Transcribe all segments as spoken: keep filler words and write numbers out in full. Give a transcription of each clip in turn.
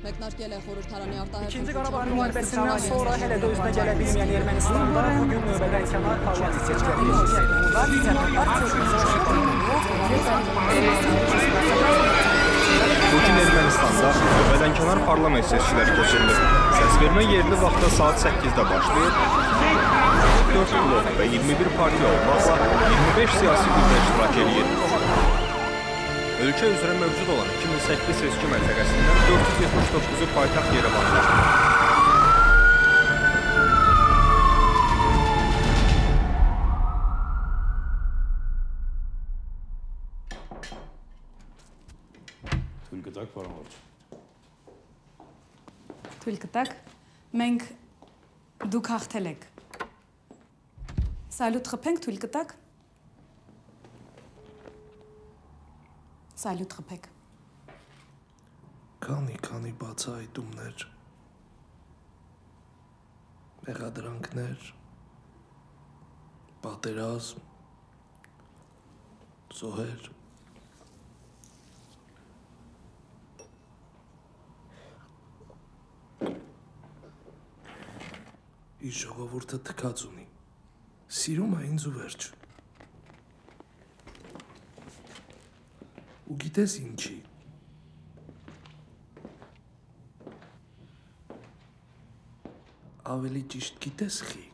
Մեկնարկել է խորհրդարանի İkinci Qarabağ müharibəsindən sonra hələ də özünə gələ bilməyən Ermənistanda bugün növbədən kənar parlament seçkiləri keçirildi. Bugün Ermənistanda növbədənkənar parlament seçkiləri keçirilir. Səsvermə yerli vaxtda saat səkkizdə başlayır. dörd blok və iyirmi bir partiya olmaqla iyirmi beş siyasi qüvvə iştirak edir. Ölkə üzrə mövcud olan iki min səkkiz seçki məntəqəsindən dörd yüz yetmiş doqquzu paytaxt Yerevanda. Թույլ կտակ, պարոն Ղորչ։ Թույլ կտակ, մենք դուք հաղթել եք։ Սալյուտ խփենք, թույլ կտակ։ Սալյուտ խփեք։ Քանի-քանի բացահայտումներ, մեղադրանքներ, պատերազմ, զոհեր։ Իր ժողովուրդը թքած ունի, սիրում է ինձ ու վերջ։ Ու գիտես ինչի։ Ավելի ճիշտ գիտես խի։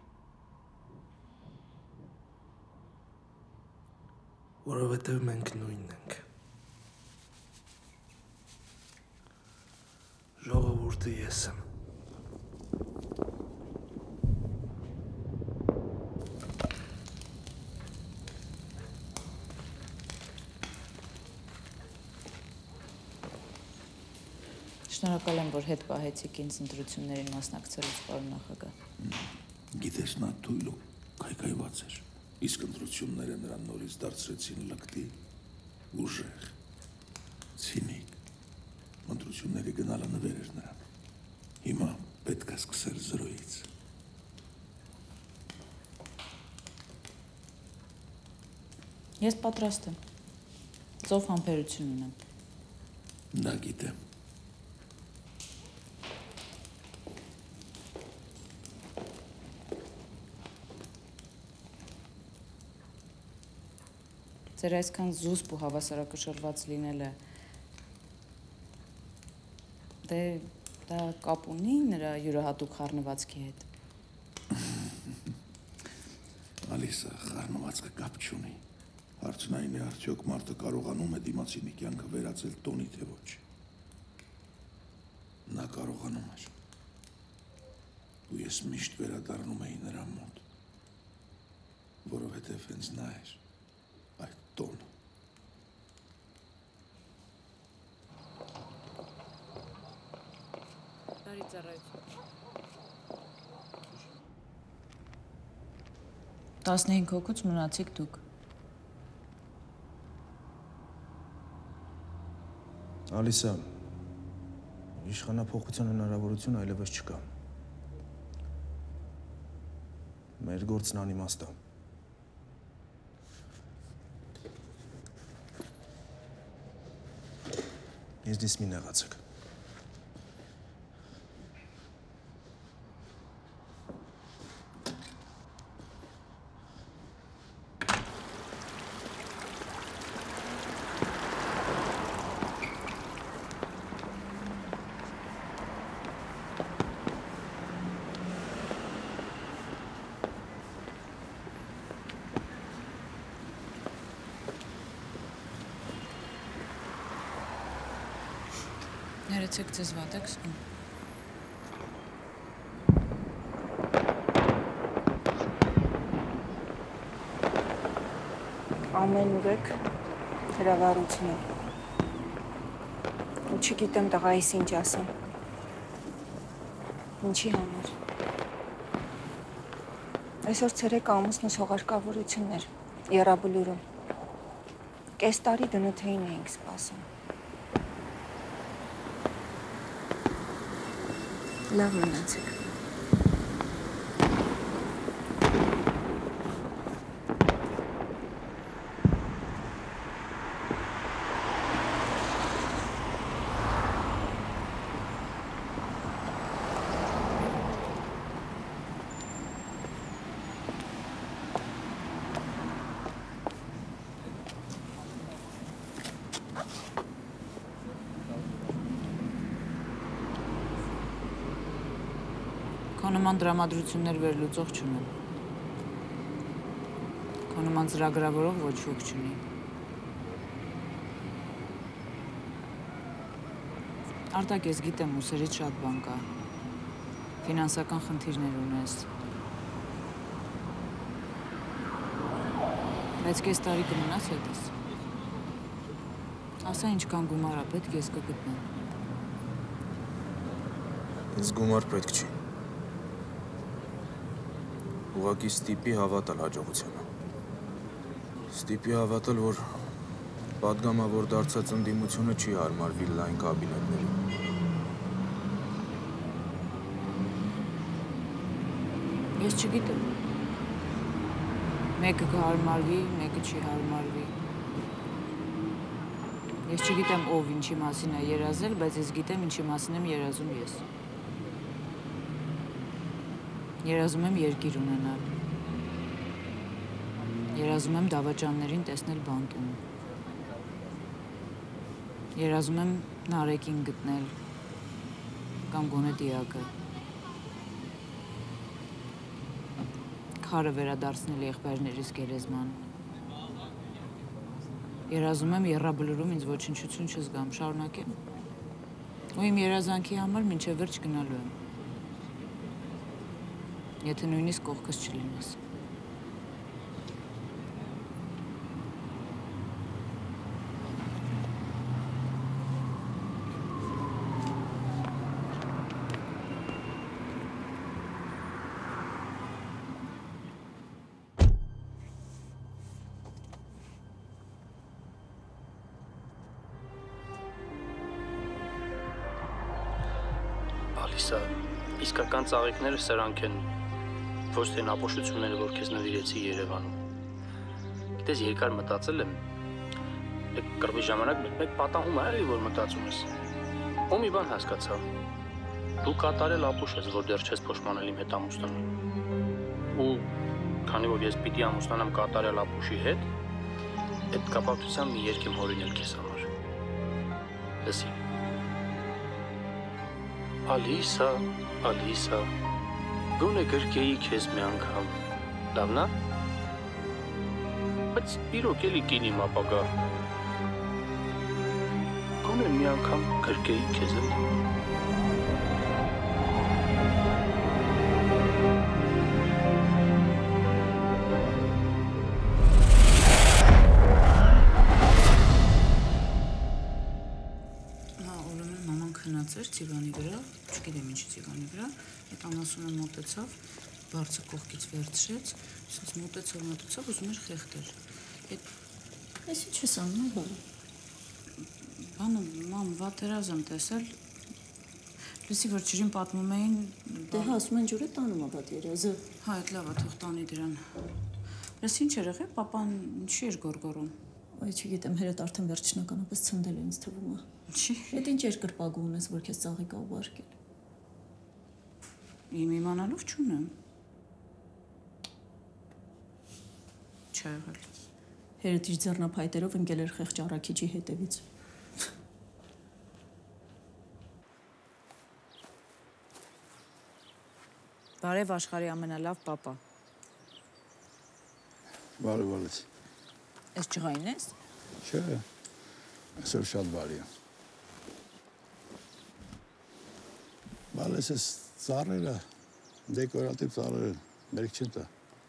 Որովհետև մենք նույնն ենք։ Ժողովուրդը ես եմ։ Շնորհակալ եմ, որ հետ պահեցիք ինձ ընտրություններին մասնակցելուց, պարոն նախագահ։ Գիտես, նա թույլ ու քայքայված էր, իսկ ընտրությունները նրան նորից դարձրեցին լկտի, ուժեղ, ցինիկ։ Ընտրությունների գնալը նվեր էր նրան։ Հիմա պետք է սկսել զրոյից։ Ես պատրաստ եմ։ Ծով համբերություն ունեմ։ Դա գիտեմ։ Ձեր այսքան զուսպ ու հավասարակշռված լինելը, դե դա կապ ունի նրա յուրահատուկ խառնվածքի հետ։ Ալիսա, խառնվածքը կապ չունի։ Հարցն այն է, արդյոք մարդը կարողանում է դիմացինի կյանքը վերածել տոնի, թե ոչ։ Նա կարողանում էր։ Ու ես միշտ վերադառնում էի նրա մոտ, որովհետև հենց նա էր այդ տոնը։ Տարի ծառայություն։ տասնհինգ հոգուց մնացիք դուք։ Ալիսա, իշխանափոխության հնարավորություն այլևս չկա։ Մեր գործն անիմաստ է։ Ինձնից մի նեղացեք։ Ներեցեք ձեզ վատ եք զգում։ Ամեն ուրեք հրավառություն է։ Ու չգիտեմ տղայիս ինչ ասեմ։ Ինչի համար։ Այսօր ցերեկ ամուսնուս հողարկավորություն էր Եռաբլուրում։ Կես տարի դնոթեին էինք սպասում։ Լավ մնացեք։ Քո նման դրամատրություններ վերլուծող չունեմ։ Քո նման ծրագրավորող ոչ ոք չունի։ Արտակ, ես գիտեմ, ուսերից շատ բան կա։ Ֆինանսական խնդիրներ ունես։ Բայց կես տարի կմնաս հետս։ Ասա ինչքան գումար ա պետք, ես կգտնեմ։ Ինձ գումար պետք չի։ Ուղղակի ստիպի հավատալ հաջողությանը։ Ստիպի հավատալ, որ պատգամավոր դարձած ընդդիմությունը չի հարմարվի լայն կաբինետներին։ Ես չգիտեմ։ Մեկը կհարմարվի, մեկը չի հարմարվի։ Ես չգիտեմ ով ինչի մասին է երազել, բայց ես գիտեմ ինչի մասին եմ երազում ես։ Երազում եմ երկիր ունենալ։ Երազում եմ դավաճաններին տեսնել բանտում։ Երազում եմ Նարեկին գտնել կամ գոնե դիակը։ Քարը վերադարձնել եղբայրներիս գերեզման։ Երազում եմ եռաբլուրում ինձ ոչնչություն չզգամ, շարունակեմ։ Ու իմ երազանքի համար մինչև վերջ գնալու եմ։ Եթե նույնիսկ կողքս չլինես։ Ալիսա, իսկական ծաղիկները սրանք են, ոչ թե ապոշությունները, որ քեզ նվիրեցի Երևանում։ Գիտես, երկար մտածել եմ, մեկ կռվի ժամանակ մեկ պատահում է էլի, որ մտածում ես։ Ու մի բան հասկացա, դու կատարել ապուշ ես, որ դեռ չես փոշմանել իմ հետ ամուսնանալ։ Ու քանի որ ես պիտի ամուսնանամ կատարել ապուշի հետ, այդ կապակցությամբ մի երգ եմ հորինել քեզ համար։ Լսի։ Ալիսա, Ալիսա, գոնե գրկեի քեզ մի անգամ, լավն է։ Բայց իրոք էլի կին իմ ապագա։ Գոնե մի անգամ գրկեի քեզ էլ։ Ծիվանի վրա, չգիտեմ ինչի ծիվանի վրա, այդ անասունը մոտեցավ, բարձը կողքից վերցրեց, ասես մոտեցավ, մոտեցավ, ուզում էր խեղդել։ Այս ինչ ես անում, բան։ Բանը, մամ, վատերազ եմ տեսել, լսի, որ ջրին պատմում էին… Դե հա, ասում են ջուրը տանում ա վատերազը։ Հա, այդ լավ ա, թող տանի դրան։ Լսի, ինչ էր եղել, պապան ինչի էր գորգորում։ Այ չգիտեմ, հերդ արդեն վերջնականապես ցնդել է ինձ թվում է։ Չի։ Էդ ինչ երկրպագու ունես, որ քեզ ծաղիկ ա ուղարկել։ Իմ իմանալով չունեմ։ Չի եղել։ Հերդ իր ձեռնափայտերով ընկել էր խեղճ առաքիչի հետևից։ Բարև աշխարհի ամենալավ պապա։ Բարև ալիս։ Այս ջղային ես։ Չէ, այսօր շատ բարի է։ Բալես ես ծառերը, դեկորատիվ ծառերը, մերք չեն տա։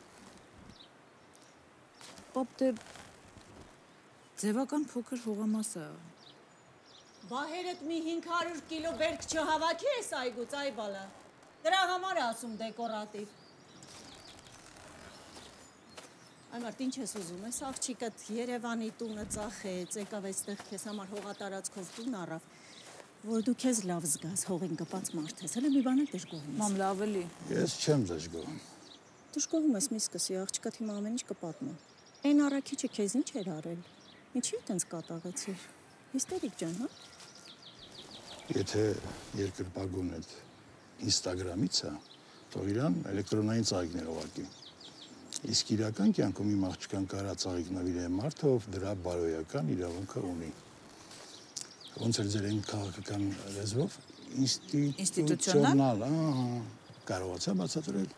Պապ, դե ձևական փոքր հողամաս է։ Բա հերդ մի հինգ հարյուր կիլո բերք չհավաքի ես այգուց, այ բալա։ Դրա համար է ասում դեկորատիվ։ Այմարդ, ինչ ես ուզում ես, աղջիկդ Երևանի տունը ծախեց, եկավ այստեղ քեզ համար հողատարածքով տուն առավ, որ դու քեզ լավ զգաս, հողին կպած մարդ ես, հələ մի բան էլ դժգոհում ես։ Մամ, լավ էլի։ Ես չեմ դժգոհում։ Դժգոհում ես, մի սկսի, աղջիկդ հիմա ամեն ինչ կպատմա։ Այն առաքիչը քեզ ինչ էր արել։ Ինչի՞ այդպես կատաղեցիր։ Հիստերիկ ջան, հա։ Եթե երկրպագուն այդ Instagram-ից է, թող իրան էլեկտրոնային ծաղիկներ ուղարկի։ Իսկ իրական կյանքում իմ աղջկան կարա ծաղիկ նվիրել մարդով, դրա բարոյական իրավունքը ունի։ Ոնց էլ ձեր այն քաղաքական լեզվով ինստիտուցիոնալ, ահա։ Կարողացա բացատրել։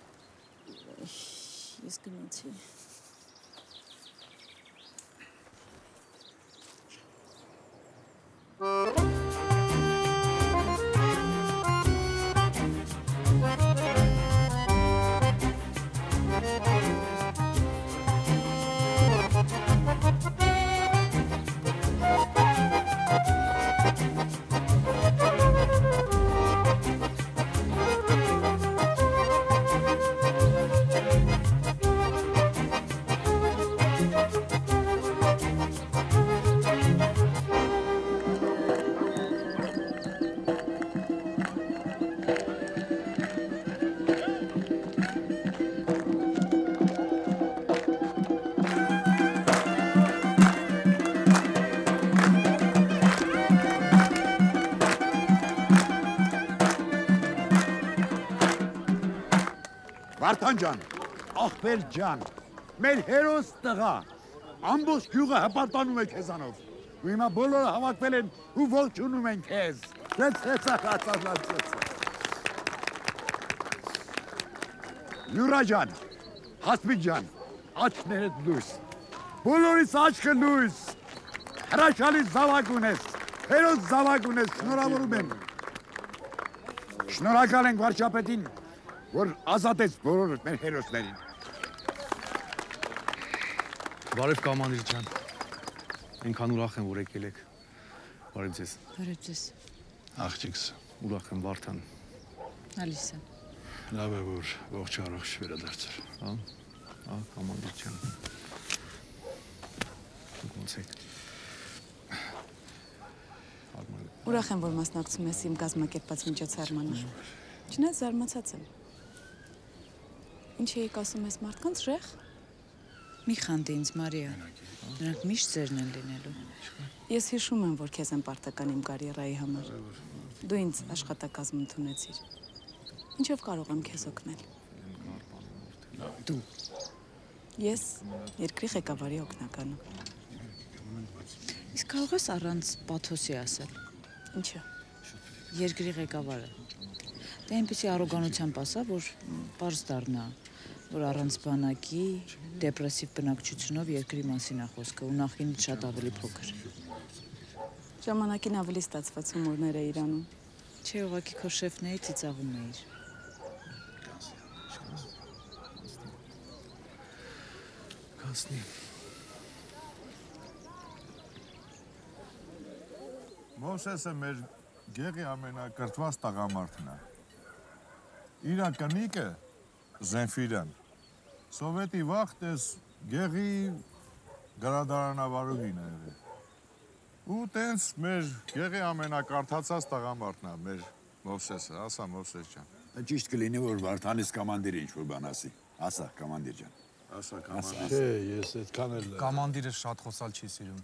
Ես գնացի։ Վարդան ջան, ախպեր ջան, մեր հերոս տղա, ամբողջ գյուղը հպարտանում է քեզանով։ Ու հիմա բոլորը հավաքվել են ու ողջունում են քեզ։ Ցած ցած ցած։ Յուրա ջան, Հասմիկ ջան, աչքներդ լույս։ Բոլորիս աչքը լույս։ Հրաշալի զավակ ունես, հերոս զավակ ունես, շնորհավորում եմ։ Շնորհակալ ենք վարչապետին, որ ազատեց բոլոր մեր հերոսներին։ Բարև կամանդիր ջան։ Այնքան ուրախ եմ, որ եկել եք։ Բարև ձեզ։ Բարև ձեզ։ Աղջիկս, ուրախ եմ Վարդան։ Ալիսա։ Լավ է, որ ողջ առողջ վերադարձար։ Հա։ Հա, կամանդիր ջան։ Դուք ոնց եք։ Ուրախ եմ, որ մասնակցում ես իմ կազմակերպած միջոցառմանը։ Չնայած զարմացած եմ։ Ինչ էիք ասում ես մարդկանց ռեղ։ Մի խանդի ինձ, Մարիա։ Նրանք միշտ ձերն են լինելու։ Ես հիշում եմ, որ քեզ եմ պարտական իմ կարիերայի համար։ Դու ինձ աշխատակազմ ընդունեցիր։ Ինչով կարող եմ քեզ օգնել։ Դու։ Ես երկրի ղեկավարի օգնականը։ Իսկ կարող ես առանց պաթոսի ասել։ Ինչը։ Երկրի ղեկավարը։ Դե այնպիսի առոգանությամբ ասա, որ պարզ դառնա, որ առանց բանակի, դեպրեսիվ բնակչությունով երկրի մասին է խոսքը ու նախկինից շատ ավելի փոքր։ Ժամանակին ավելի ստացված հումորներ է Իրանում։ Չէ, ուղղակի քո շեֆն էի, ծիծաղում էիր։ Կասնի։ Մովսեսը մեր գեղի ամենակրթված տղամարդն է։ Իրա կնիկը Զենֆիրան, սովետի վաղտես գեղի գրադարանավարուհին է եղել։ Ու տենց մեր գեղի ամենակարդացած տղամարդն է, մեր Մովսեսը, ասա Մովսես ջան։ Ճիշտ կլինի, որ Վարդանից կամանդիրը ինչ-որ բան ասի։ Ասա, կամանդիր ջան։ Ասա, կամանդիր։ Չէ, ես այդքան էլ… Կամանդիրը շատ խոսալ չի սիրում։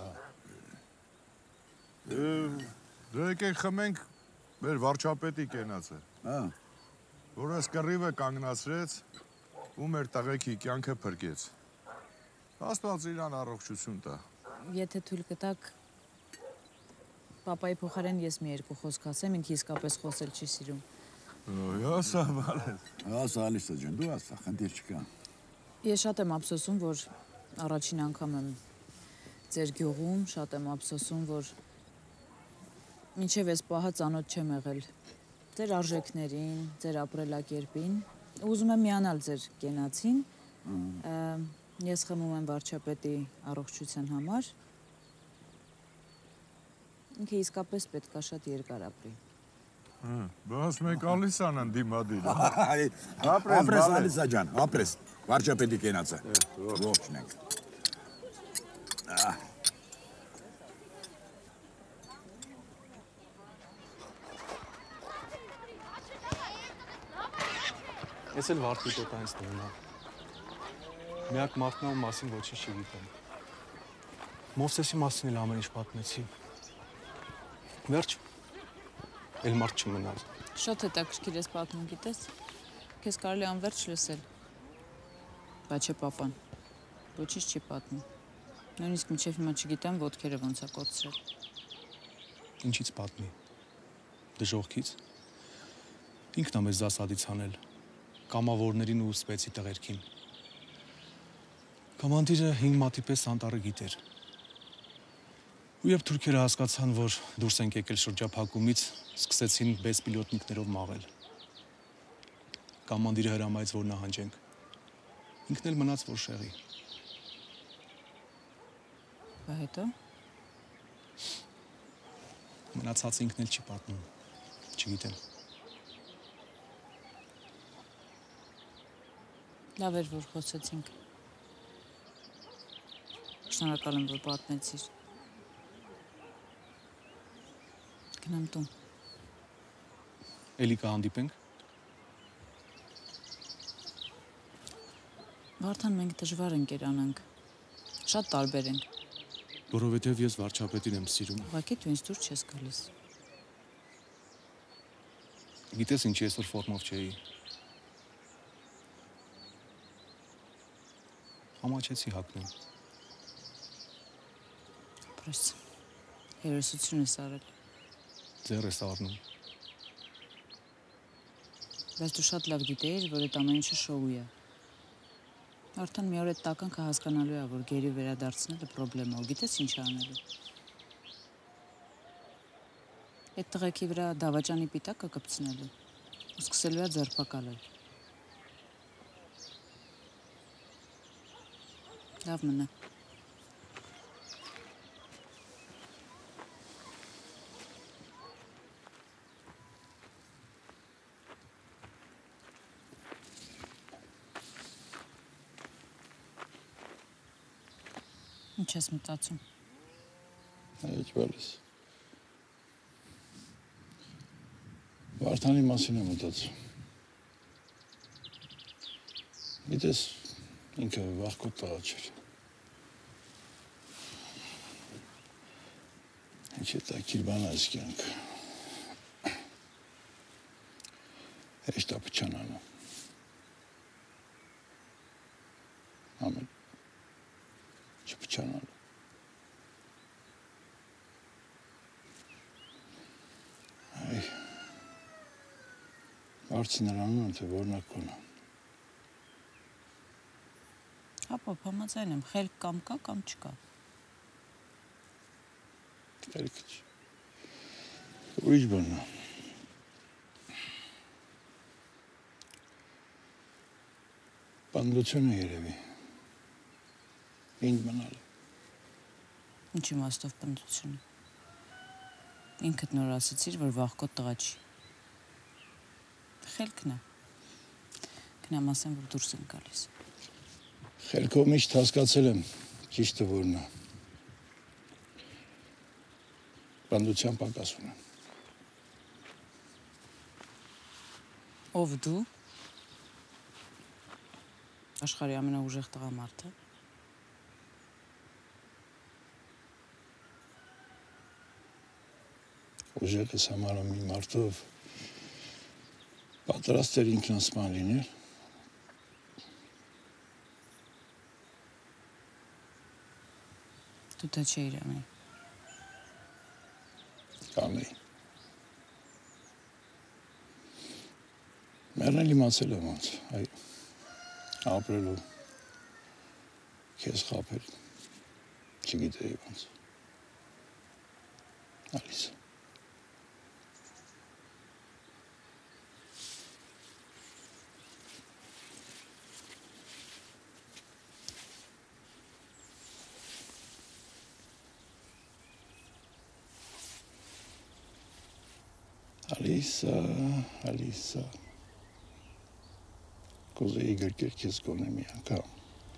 Դե եկեք խմենք մեր վարչապետի կենացը, որ այս կռիվը կանգնացրեց ու մեր տղեկի կյանքը փրկեց։ Աստված իրան առողջություն տա։ Եթե թույլ կտաք, պապայի փոխարեն ես մի երկու խոսք ասեմ, ինքը իսկապես խոսել չի սիրում։ Ասա, բալես։ Ասա, Ալիսա ջան, դու ասա, խնդիր չկա։ Ես շատ եմ ափսոսում, որ առաջին անգամ եմ ձեր գյուղում, շատ եմ ափսոսում, որ մինչև այս պահը ծանոթ չեմ եղել ձեր արժեքներին, ձեր ապրելակերպին, ուզում եմ միանալ ձեր կենացին, ես խմում եմ վարչապետի առողջության համար, ինքը իսկապես պետք է շատ երկար ապրի։ Բայց մենք Ալիսան են դիմադիր։ Ապրես, Ալիսա ջան, ապրես, վարչապետի կենացը, ողջն ենք։ Ես էլ Վարդի տոտանից նույնն եմ։ Միակ մարդն ում մասին ոչինչ չգիտեմ։ Մովսեսի մասին էլ ամեն ինչ պատմեցի։ Վերջ, էլ մարդ չմնար։ Շատ հետաքրքիր ես պատմում, գիտես։ Քեզ կարելի անվերջ լսել։ Բայց չէ պապան, ոչինչ չի պատմում։ Նույնիսկ մինչև հիմա չգիտեմ ոտքերը ոնց է կորցրել։ Ինչից պատմի։ Դժողքից։ Ինքն է մեզ դասադից հանել, կամավորներին ու սպեցի տղերքին։ Կոմանդիրը հինգ մատի պես անտառը գիտեր։ Ու երբ թուրքերը հասկացան, որ դուրս ենք եկել շրջափակումից, սկսեցին բեսպիլոտնիկներով մաղել։ Կոմանդիրը հրամայեց, որ նահանջենք։ Ինքն էլ մնաց որ շեղի։ Բա հետո մնացածը ինքն էլ չի պատմում, չգիտեմ։ Լավ էր, որ խոսեցինք։ Շնորհակալ եմ, որ պատմեցիր։ Գնամ տուն։ Էլի կհանդիպենք։ Վարդան, մենք դժվար ենք երանանք։ Շատ տարբեր ենք։ Որովհետև ես վարչապետին եմ սիրում։ Ուղղակի դու ինձ դուր չես գալիս։ Գիտես ինչ այսօր ֆորմով չէի։ Համաչեցի հակնեմ։ Պրես, հերոսություն ես արել։ Ձեռ ես առնում։ Բայց դու շատ լավ գիտեիր, որ այդ ամեն ինչը շոու է։ Արդեն մի օր այդ տականքը հասկանալու է, որ գերի վերադարձնելը պրոբլեմ է, գիտես ինչ անելու։ Այդ տղեկի վրա դավաճանի պիտակը կպցնելու ու սկսելու է ձերբակալել։ Լավ մնա։ Ինչ ես մտածում։ Այդ բալես։ Վարդանի մասին եմ մտածում։ Գիտես, ինքը վախկոտ տղա չէր։ Ինչ է տակիր բան այս կյանքը։ Հեշտ է փչանալու։ Ամեն չփչանալու։ Այ Արցի նրանում եմ, թե որնակ կոնը։ Հապա, համաձայն եմ, խելք կամ կա, կամ չկա։ Խելքը չի։ Ուրիշ բան է։ Պանդությունը երևի։ Ինձ մնալը։ Ինչ իմաստով պնդությունը։ Ինքդ նոր ասացիր, որ վախկոտ տղա չի։ Խելքն է։ Գնամ ասեմ, որ դուրս են գալիս։ Խելքով միշտ հասկացել եմ, ճիշտը որն է։ Պանդության պակաս ունեմ։ Ով դու։ Աշխարհի ամենաուժեղ տղամարդը։ Ուժեղ ես համարում մի մարդով պատրաստ էր ինքնասման լինել։ Դու դա չէիր անել։ Կանեի։ Մեռնել իմացել եմ ոնց, այ ապրելու քեզ խաբել, չգիտեի ոնց։ Ալիսա։ Ալիսա, Ալիսա, կուզեի գրկել քեզ գոնե մի անգամ։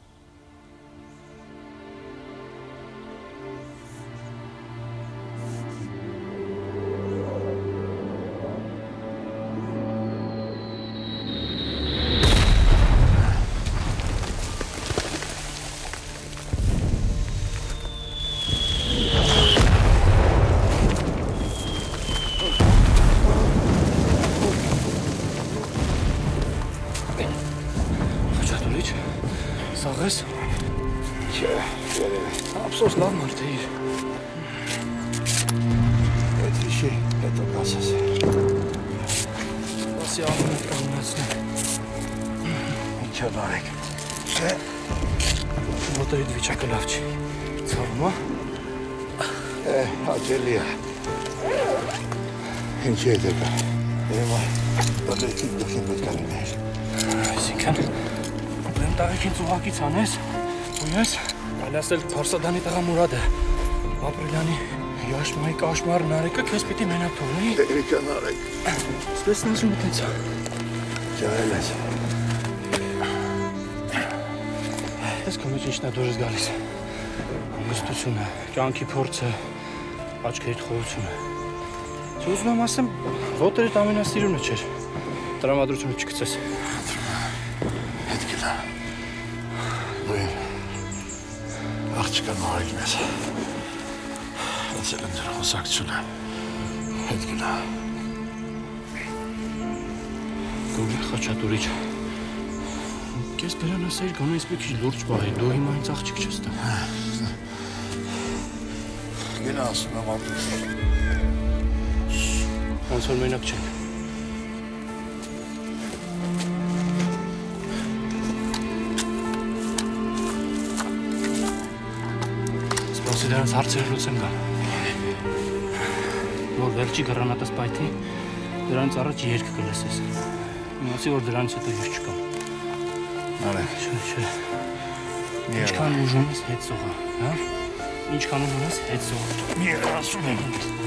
Ափսոս լավ մարդ է իր։ Այդ հիշի, հետո կասես։ Ասի որպեսզի ամենը կանգնացնեմ։ Ինչ է բարեք։ Չէ։ Մոտորիդ վիճակը լավ չի։ Ցավում է։ Է, հաճելի է։ Ինչ է դեպը։ Եմա, բալեքին դուքին պետք է լիներ։ Այսինքն, ուրեմն տաղեքին ծուղակից անես, ու ես այլ ասել Փարսադանի տղա Մուրադը, ապրիլյանի Яшմայի կաշմար Նարեկը քեզ պիտի մենակ թողնի։ Տերիկա Նարեկ։ Սպես նաշում մտեցա։ Ջարել ես։ Ես քո մեջ ինչն է դուրս գալիս։ Հանգստությունը, կյանքի փորձը, աչքերիդ խորությունը։ Ուզում եմ ասեմ, ոտերիդ ամենասիրունը չէր։ Տրամադրությունը չգցես։ Հետ գնա։ Բույն, աղջիկա Նարեկն ես։ Հացել եմ դրա խոսակցությունը։ Հետ գնա։ Գողի խաչատուրիչ։ Կես բերան ասայր գոնե ես մի քիչ լուրջ պահի, դու հիմա ինձ աղջիկ չես տա։ Գնա ասում եմ ապրիլյան։ Ոնց որ մենակ չենք։ Սպասի դրանց հարցերը լուծեմ գամ։ Որ վերջի գռանատս պայթի, դրանց առաջ երգ կլսես։ Իմացի, որ դրանից հետո ես չկամ։ Արեք։ Չէ, չէ։ Ինչքան ուժում ես հետ սողա, հա? Ինչքան ուժում ես հետ սողա։ Մի ասում եմ։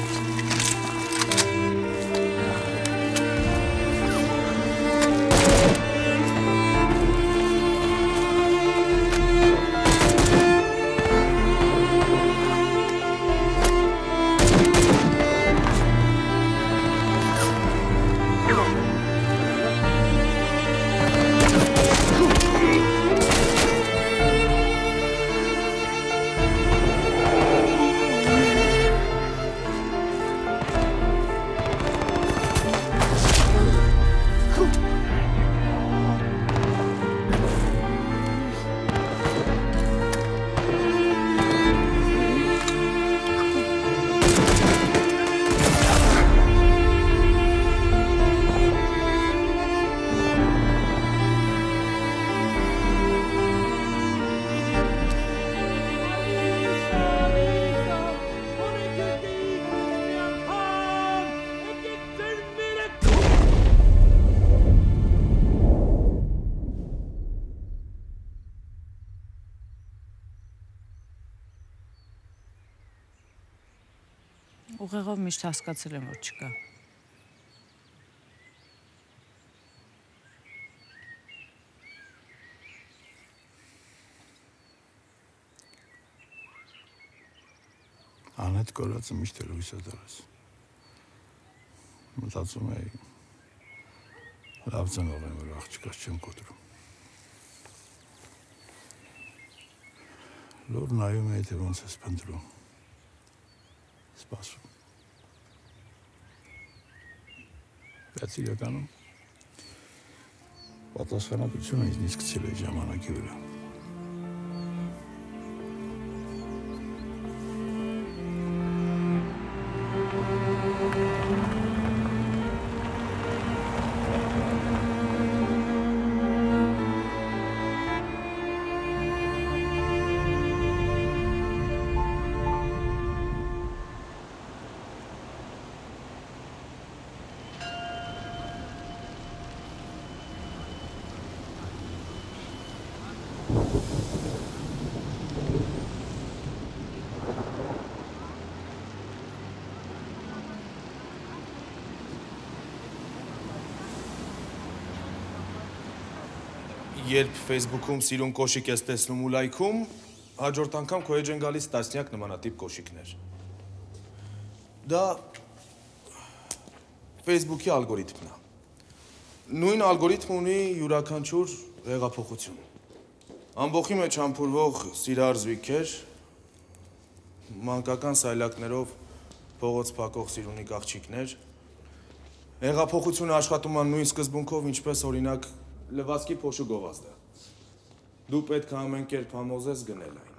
Ուղեղով միշտ հասկացել եմ, որ չկա։ Անհետ կորածը միշտ էլ հույս է տալիս։ Մտածում էի, լավ ծնող եմ, որ աղջկաս չեմ կոտրում։ Լոր նայում էի, թե ոնց ես փնտրում։ Սպասում։ Բայց իրականում պատասխանատվությունը ինձնից գցել էի ժամանակի վրա։ Երբ Facebook-ում սիրուն կոշիկ ես տեսնում ու լայքում, հաջորդ անգամ քո էջ են գալիս տասնյակ նմանատիպ կոշիկներ։ Դա Facebook-ի ալգորիթմն է։ Նույն ալգորիթմը ունի յուրաքանչյուր հեղափոխություն։ Ամբոխի մեջ համբուրվող սիրահար զույգեր, մանկական սայլակներով փողոց փակող սիրունիկ աղջիկներ, հեղափոխությունը աշխատում են նույն սկզբունքով, ինչպես օրինակ լվացքի փոշու գովազդը։ Դու պետք է ամեն կերպ համոզես գնել այն։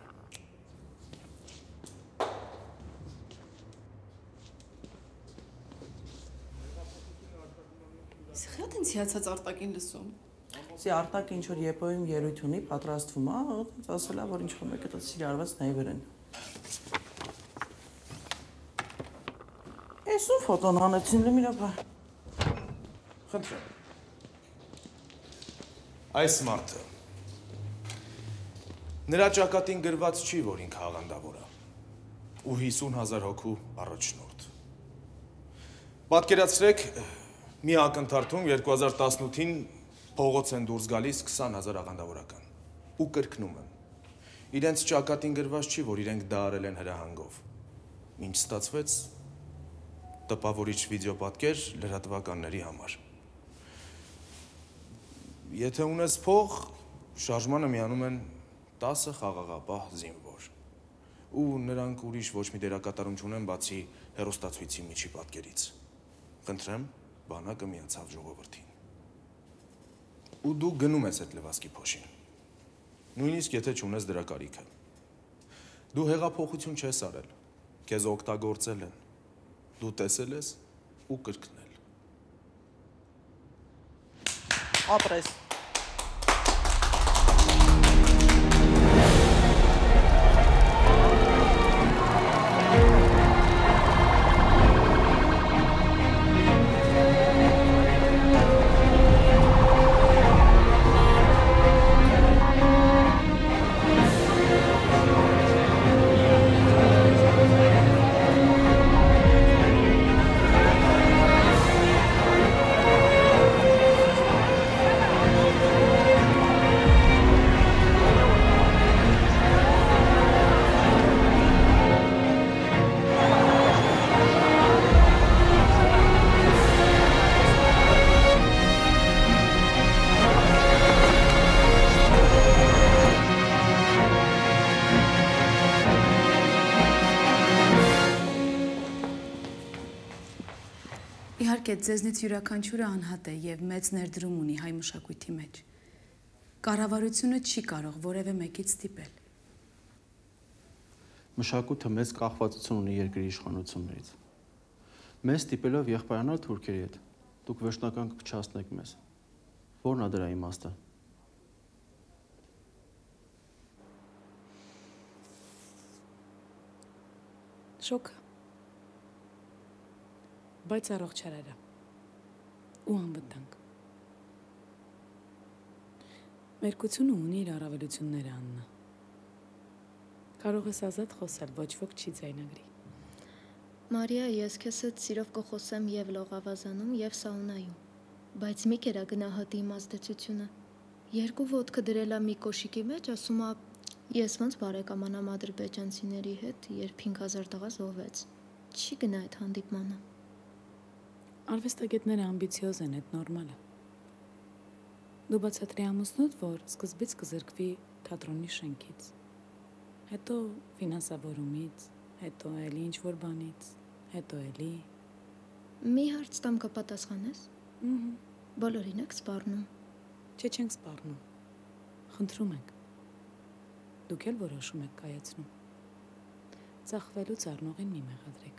Սխիատ ինձ հիացած արտակին լսում։ Սի արտակ ինչ որ եփոյում երույթ ունի, պատրաստվում է, ոնց ասելա, որ ինչ որ մեկը դա սիրի արված նայվեր են։ Էս ու ֆոտոն հանեցին լմիրապա։ Խնդրեմ։ Այս մարդը նրա ճակատին գրված չի, որ ինքը աղանդավոր է, ու հիսուն հազար հոգու առաջնորդ։ Պատկերացրեք, մի ակնթարթում երկու հազար տասնութին փողոց են դուրս գալիս քսան հազար աղանդավորական ու կրկնում են։ Իրենց ճակատին գրված չի, որ իրենք դա արել են հրահանգով։ Ինչ ստացվեց տպավորիչ վիդեոպատկեր լրատվականների համար։ Եթե ունես փող, շարժմանը միանում են տասը խաղաղապահ զինվոր։ Ու նրանք ուրիշ ոչ մի դերակատարում չունեն, բացի հեռուստացույցի միջի պատկերից։ Խնդրեմ, բանակը միացավ ժողովրդին։ Ու դու գնում ես այդ լվասկի փոշին։ Նույնիսկ եթե չունես դրա կարիքը։ Դու հեղափոխություն չես արել, քեզ օգտագործել են։ Դու տեսել ես ու կրկնել։ Ապրես։ Իհարկե, ձեզնից յուրաքանչյուրը անհատ է եւ մեծ ներդրում ունի հայ մշակույթի մեջ։ Կառավարությունը չի կարող որևէ մեկից ստիպել։ Մշակույթը մեծ կախվածություն ունի երկրի իշխանություններից։ Մեզ ստիպելով եղբայրանալ թուրքերի հետ, դուք վերջնական կքչացնեք մեզ։ Որն է դրա իմաստը։ Շոկ։ Բայց առողջ հարարա ու անվտանգ։ Մերկությունը ունի իր առավելությունները, Աննա։ Կարող ես ազատ խոսալ, ոչ ոք չի ձայնագրի։ Մարիա, ես քեզ հետ սիրով կխոսեմ եւ լողավազանում եւ սաունայում, բայց մի կերա գնահատի իմ ազդեցությունը։ Երկու ոտքը դրելա մի կոշիկի մեջ, ասում ա, ես ոնց բարեկամանամ ադրբեջանցիների հետ, երբ հինգ հազար տղա զոհվեց։ Չի գնա այդ հանդիպմանը։ Արվեստագետները ամբիցիոզ են, այդ նորմալ է։ Դու բացատրի ամուսնուդ, որ սկզբից կզրկվի թատրոնի շենքից, հետո ֆինանսավորումից, հետո էլի ինչ-որ բանից, հետո էլի… Մի հարց տամ կպատասխանես։ Բոլորին եք սպառնում։ Չէ, չենք սպառնում, խնդրում ենք։ Դուք էլ որոշում եք կայացնում։ Ծախվելուց առնողին մի մեղադրեք։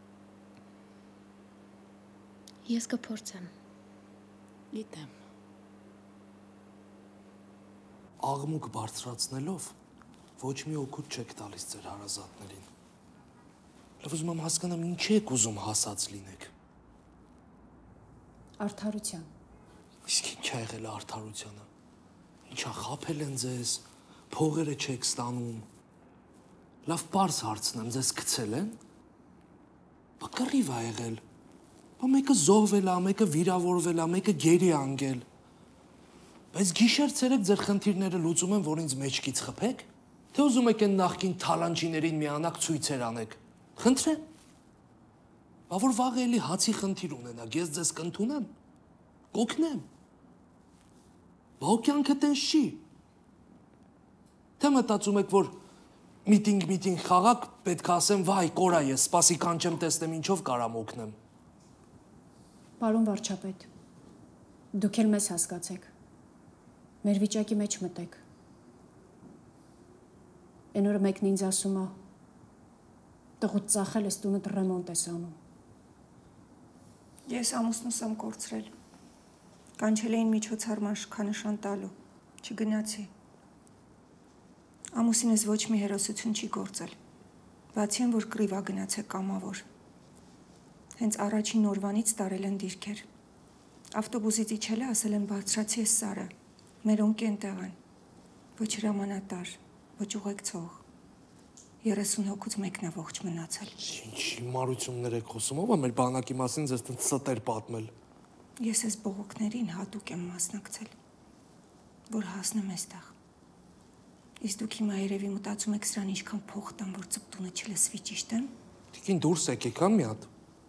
Ես կփորձեմ։ Գիտեմ։ Աղմուկ բարձրացնելով ոչ մի օգուտ չեք տալիս ձեր հարազատներին։ Լավ ուզում եմ հասկանամ ինչ եք ուզում հասած լինեք։ Արդարության։ Իսկ ինչ ա եղել արդարությանը։ Ինչա խաբել են ձեզ, փողերը չեք ստանում։ Լավ պարզ հարցնեմ, ձեզ գցել են։ Բա կռիվ ա եղել։ Բա մեկը զոհվել ա, մեկը վիրավորվել ա, մեկը գերի անգել։ Բայց գիշեր ցերեկ ձեր խնդիրները լուծում են, որ ինձ մեջքից խփեք, թե ուզում եք այն նախքին թալանջիներին միանաք ցույցեր անեք։ Խնդրեմ։ Բա որ վաղ էլի հացի խնդիր ունենաք, ես ձեզ կընդունեմ, կօգնեմ։ Բա օկյանքը տենց չի։ Թե մտածում եք, որ միտինգ-միտինգ խաղաք, պետք է ասեմ, վայ, կորա ես, սպասի կանչեմ տեսնեմ ինչով կարամ օգնեմ։ Պարոն վարչապետ, դուք էլ մեզ հասկացեք, մեր վիճակի մեջ մտեք։ Այն օրը մեկն ինձ ասում է, տղուտ ծախել ես տունդ ռեմոնտ ես անում։ Ես ամուսնուս եմ կորցրել, Կանչել էին միջոցառման շքանշան տալու, չգնացի։ Ամուսինս ոչ մի հերոսություն չի գործել, բացի են, որ կռիվա գնացել կամավոր։ Հենց առաջին օրվանից տարել են դիրքեր։ Ավտոբուսից իջել է, ասել են բարձրացի է Սարը, մեր ընկեն են, ոչ հրամանատար, ոչ ուղեկցող։ երեսուն հոգուց մեկն է ողջ մնացել։ Ինչ հիմարություններ եք խոսում, ով է մեր բանակի մասին ձեզ տենց ստեր պատմել։ Ես այս բողոքներին հատուկ եմ մասնակցել, որ հասնեմ այստեղ։ Իսկ դուք հիմա երևի մտածում եք սրան ինչքան փող տամ, որ ծպտունը չլսվի, ճիշտ եմ։ Տիկին դուրս եկեք, ան մի հատ։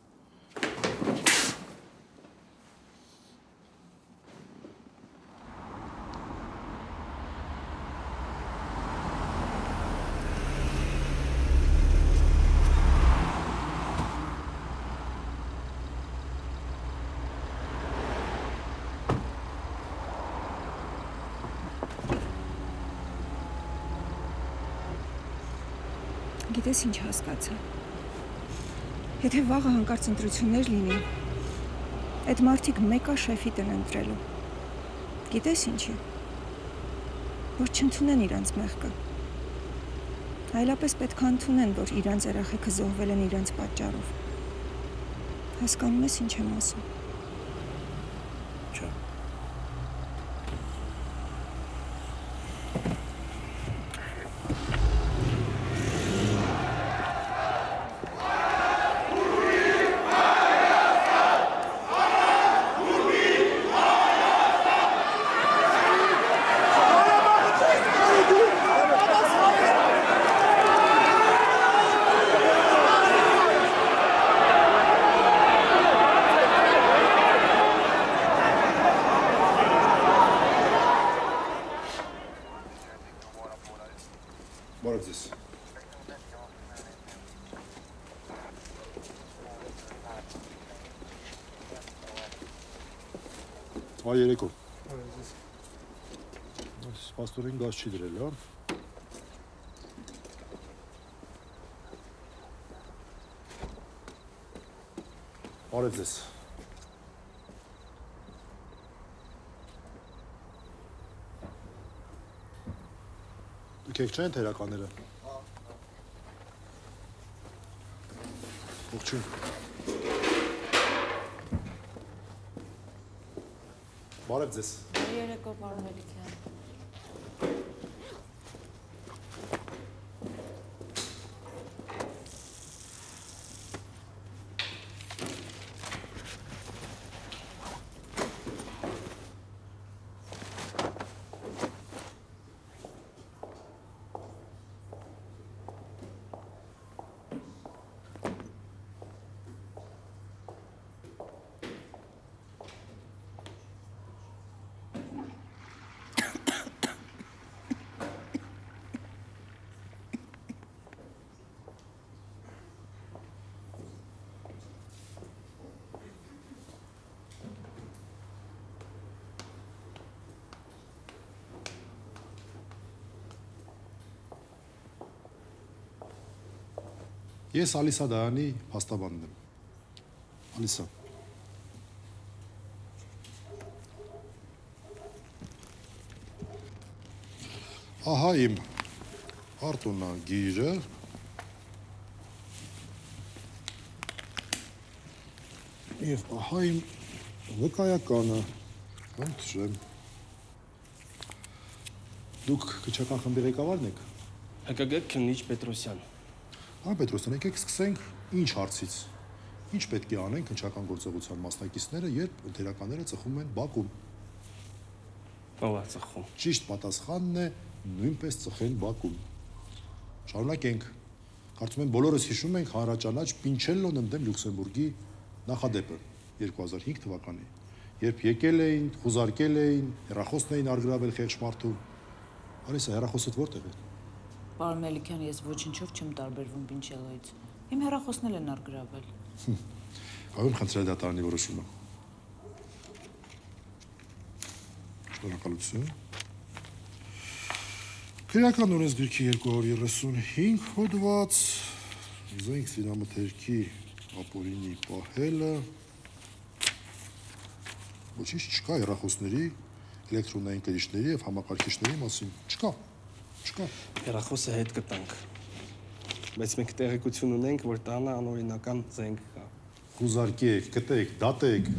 Գիտես ինչ հասկացա։ Եթե վաղը հանկարծ ընտրություններ լինեն, այդ մարդիկ մեկա շեֆիտ են ընտրելու։ Գիտես ինչի։ Որ չընդունեն իրանց մեղքը։ Այլապես պետք է ընդունեն, որ իրանց երեխեքը զոհվել են իրանց պատճառով։ Հասկանում ես ինչ եմ ասում։ Չէ։ Այ երեկո։ Պաստորին գազ չի դրել, հա։ Արև ձեզ։ Դուք եք չեն թերականները։ Ողջույն։ Բարև ձեզ։ Երեկո, պարոն Մելիքյան։ Ես Ալիսա Դայանի փաստաբանն եմ։ Ալիսա։ Ահա իմ արտոնա գիրը։ Եվ ահա իմ վկայականը, խնդրեմ։ Դուք քչական խմբի ղեկավարն եք։ Հ Կ Գ քննիչ Պետրոսյան։ Հա Պետրոսյան, եկեք սկսենք ինչ հարցից։ Ինչ պետք է անեն քննչական գործողության մասնակիցները, երբ ընկերականները ծխում են Բաքում։ Ո՞վ է ծխում։ Ճիշտ պատասխանն է նույնպես ծխեն Բաքում։ Շարունակենք։ Կարծում եմ բոլորս հիշում ենք հանրաճանաչ Պինչելլոն ընդդեմ Լյուքսեմբուրգի նախադեպը երկու հազար հինգ թվականի, երբ եկել էին, խուզարկել էին, հեռախոսն էին արգրավել խեղճ մարդու։ Արիսա, հեռախոսդ որտեղ է։ Պարոն Մելիքյան, ես ոչինչով չեմ տարբերվում Պինչելոյից։ Իմ հեռախոսն էլ են արգրավել։ Կարող եմ խնդրել դատարանի որոշումը։ Շնորհակալություն։ Քրեական օրենսգրքի երկու հարյուր երեսունհինգ հոդված, զենք զինամթերքի ապօրինի պահելը, Ոչինչ չկա հեռախոսների, էլեկտրոնային կրիչների եւ համակարգիչների մասին։ Չկա։ Չկա։ Հեռախոսը հետ կտանք։ Բայց մենք տեղեկություն ունենք, որ տանը անօրինական զենք կա։ Կուզարկեք, գտեք, դատեք։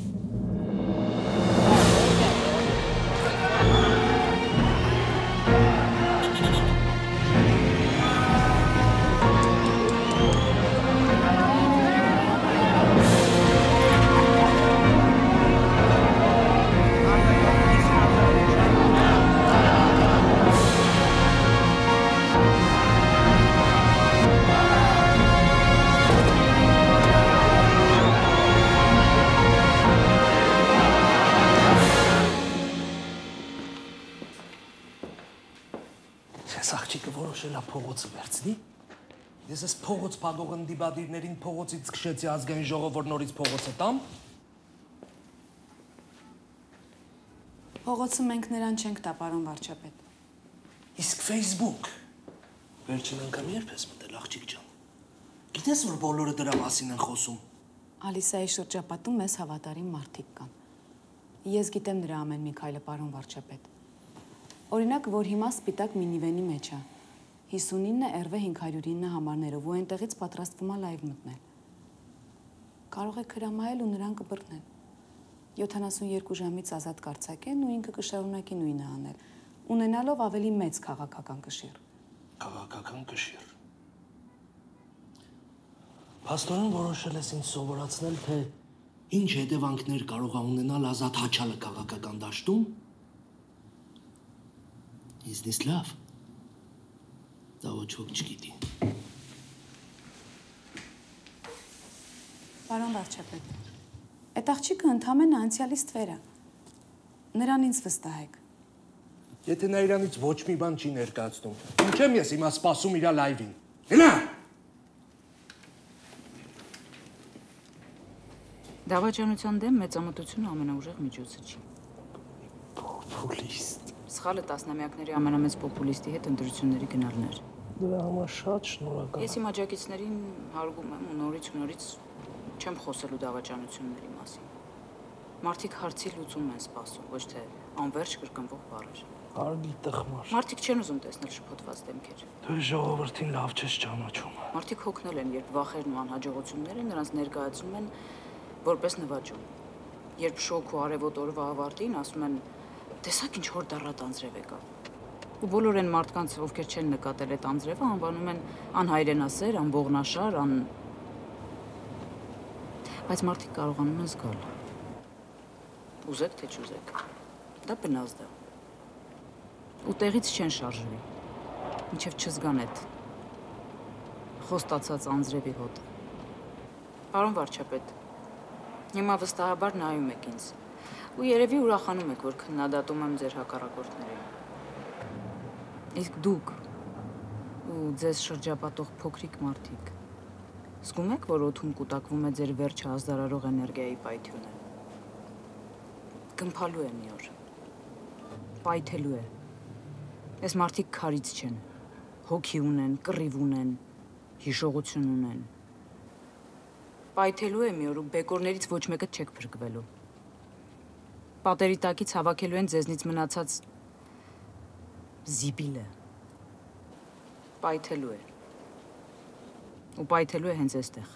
Փողոցը վերցնի։ Ես այս փողոց փակող ընդդիմադիրներին փողոցից քշեցի ազգային ժողով, որ նորից փողոցը տամ։ Փողոցը մենք նրան չենք տա, պարոն վարչապետ։ Իսկ Facebook։ Վերջին անգամ երբ ես մտել, աղջիկ ջան։ Գիտես, որ բոլորը դրա մասին են խոսում։ Ալիսայի շրջապատում մեզ հավատարիմ մարդիկ կան։ Ես գիտեմ նրա ամեն մի քայլը, պարոն վարչապետ։ Օրինակ, որ հիմա սպիտակ մինիվենի մեջ է։ հիսունինը էրվե հինգ հարյուր ինը համարներով ու այնտեղից պատրաստվում է լայվ մտնել։ Կարող է հրամայել ու նրան կբռնեն։ յոթանասունյոթ ժամից ազատ կարձակեն ու ինքը կշարունակի նույնը անել, ունենալով ավելի մեծ քաղաքական կշիռ։ Քաղաքական կշիռ։ Փաստորեն որոշել ես ինձ սովորացնել, թե ինչ հետևանքներ կարող է ունենալ ազատ հաչալը քաղաքական դաշտում։ Իզնից լավ։ Դա ոչ ոք չգիտի։ Պարոն վարչապետ, այդ աղջիկը ընդհանրապես անցյալի ստվեր է։ Նրան ինձ վստահեք։ Եթե նա իրանից ոչ մի բան չի ներկայացնում, ինչ եմ ես հիմա սպասում իրա լայվին։ Հենա։ Դավաճանության դեմ մեծամտությունը ամենաուժեղ միջոցը չի։ Պոպուլիստ։ Սխալը տասնամյակների ամենամեծ պոպուլիստի հետ ընտրությունների գնալն էր։ Դրա համար շատ շնորհակալ։ Ես իմ աջակիցներին հարգում եմ ու նորից ու նորից չեմ խոսելու դավաճանությունների մասին։ Մարդիկ հարցի լուծում են սպասում, ոչ թե անվերջ կրկնվող բառեր։ Հարգի տխմար։ Մարդիկ չեն ուզում տեսնել շփոթված դեմքեր։ Դու ժողովրդին լավ չես ճանաչում։ Մարդիկ հոգնել են, երբ վախերն ու անհաջողությունները նրանց ներկայացնում են որպես նվաճում։ Երբ շոկ ու արևոտ օրվա ավարտին ասում են, տեսակ ինչ որ դառատ անձրև եկավ։ Ու բոլոր այն մարդկանց, ովքեր չեն նկատել այդ անձրևը, անվանում են անհայրենասեր, անողնաշար, ան Բայց մարդիկ կարողանում են զգալ։ Ուզեք թե չուզեք։ Դա բնազդ է։ Ու տեղից չեն շարժվի։ Մինչև չզգան այդ խոստացած անձրևի հոտը։ Պարոն վարչապետ, հիմա վստահաբար նայում եք ինձ։ Ու երևի ուրախանում եք, որ քննադատում եմ ձեր հակառակորդներին։ Իսկ դուք ու ձեզ շրջապատող փոքրիկ մարդիկ զգում եք, որ օդում կուտակվում է ձեր վերջը ազդարարող էներգիայի պայթյունը։ Գմփալու է մի օր։ Պայթելու է։ Այս մարդիկ քարից չեն։ Հոգի ունեն, կռիվ ունեն, հիշողություն ունեն։ Պայթելու է մի օր ու բեկորներից ոչ մեկը չեք փրկվելու։ Պատերի տակից հավաքելու են ձեզնից մնացած զիբիլը։ Պայթելու է։ Ու պայթելու է հենց այստեղ։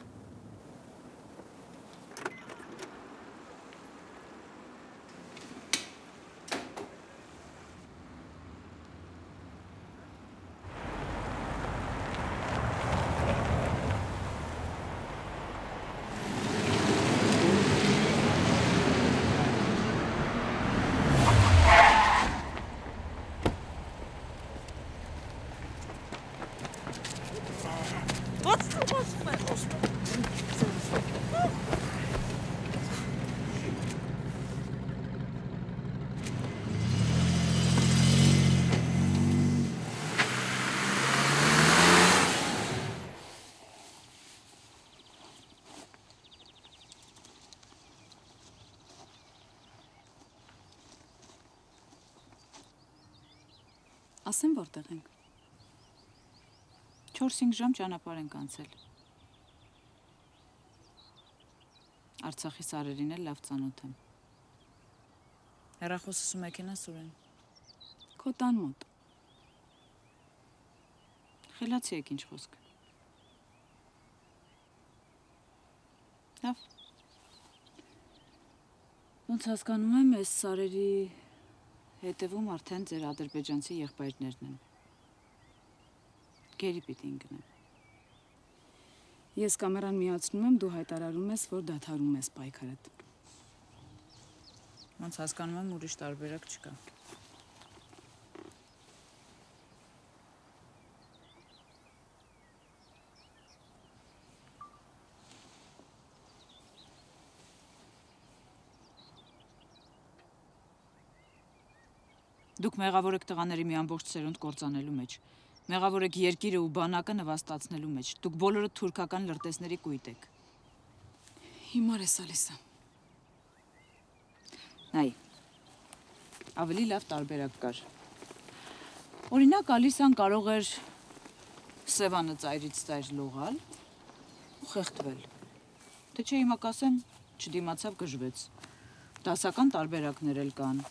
Ասեմ որտեղ ենք։ չորս-հինգ ժամ ճանապարհ ենք անցել։ Արցախի սարերին էլ լավ ծանոթ եմ։ Իսկ դուք։ Ես էլ Արցախից եմ։ Արցախի սարերին։ Արցախի սարերին։ Արցախի սարերին։ Արցախի սարերին։ Արցախի սարերին։ Արցախի սարերին։ Արցախի սարերին։ Արցախի սարերին։ Արցախի սարերին։ Արցախի սարերին։ Արցախի սարերին։ Հեռախոսս ու մեքենա Սուրեն։ Քո տան մոտ։ Խելացի եք ինչ խոսք։ Լավ։ Ոնց հասկանում եմ, այս սարերի հետևում արդեն ձեր ադրբեջանցի եղբայրներն են։ Գերի պիտի ընկնեմ։ Ես կամերան միացնում եմ, դու հայտարարում ես, որ դադարում ես պայքարդ։ Ոնց հասկանում եմ, ուրիշ տարբերակ չկա։ Դուք մեղավոր եք տղաների մի ամբողջ սերունդ կործանելու մեջ։ Մեղավոր եք երկիրը ու բանակը նվաստացնելու մեջ։ Դուք բոլորը թուրքական լրտեսների կույտ եք։ Հիմար ես Ալիսա։ Նայ, ավելի լավ տարբերակ կար։ Օրինակ Ալիսան կարող էր Սևանը ծայրից ծայր լողալ ու խեղդվել։ Թե չէ հիմա կասեմ, չդիմացավ գժվեց։ Դասական տարբերակներ էլ կան։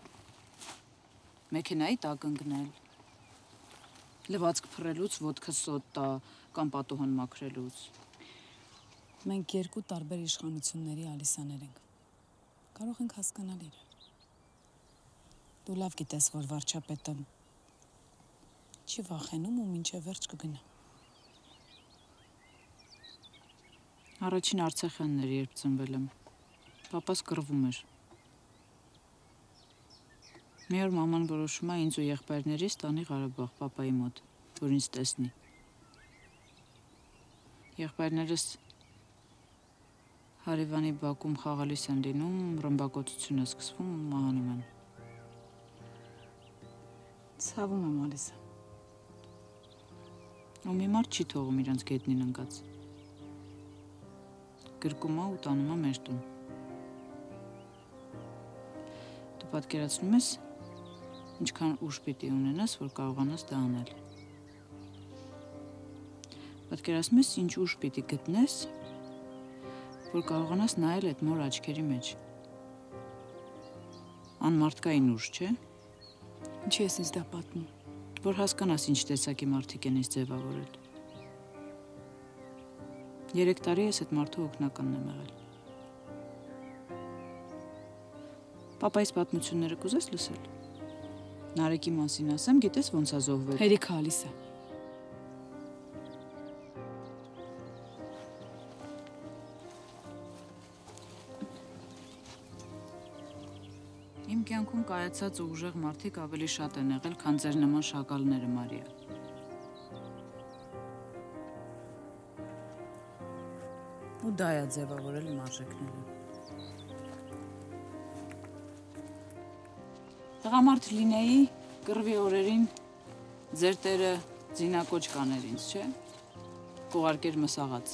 Մեքենայի տակ ընկնել, լվացք փռելուց ոտքը սոտ տա կամ պատուհան մաքրելուց։ Մենք երկու տարբեր իշխանությունների Ալիսաներ ենք։ Կարող ենք հասկանալ իրար։ Դու լավ գիտես, որ վարչապետը չի վախենում ու մինչև վերջ կգնա։ Առաջին Արցախյանն էր, երբ ծնվել եմ։ Պապաս կռվում էր։ Մի օր մաման որոշում է ինձ ու եղբայրներիս տանի Ղարաբաղ, պապայի մոտ, որ ինձ տեսնի։ Եղբայրներս հարևանի բակում խաղալիս են լինում, ռմբակոծություն է սկսվում ու մահանում են։ Ցավում եմ, Ալիսա։ Ու մի մարդ չի թողում իրանց գետնին ընկած։ Գրկում է ու տանում է մեր տուն։ Դու պատկերացնում ես, ինչքան ուժ պիտի ունենաս, որ կարողանաս դա անել։ Պատկերացնում ես, ինչ ուժ պիտի գտնես, որ կարողանաս նայել այդ մոր աչքերի մեջ։ Անմարդկային ուժ, չէ՞։ Ինչի ես ինձ դա պատմում։ Որ հասկանաս ինչ տեսակի մարդիկ են ինձ ձևավորել։ Երեք տարի ես այդ մարդու օգնականն եմ եղել։ Պապայիս պատմությունները կուզես լսել։ Նարեկի մասին ասեմ, գիտես ոնց է զոհվել։ Հերիք Ալիսա։ Իմ կյանքում կայացած ու ուժեղ մարդիկ ավելի շատ են եղել, քան ձեր նման շակալները, Մարիա։ Ու դա է ձևավորել իմ արժեքները։ Տղամարդ լինեի, կռվի օրերին ձեր տերը ձինակոչ կաներ ինձ, չէ՞։ Կուղարկեր մսաղաց։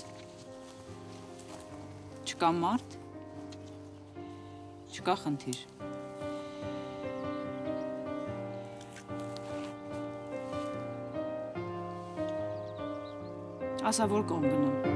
Չկա մարդ, չկա խնդիր։ Ասա որ կողմ գնամ։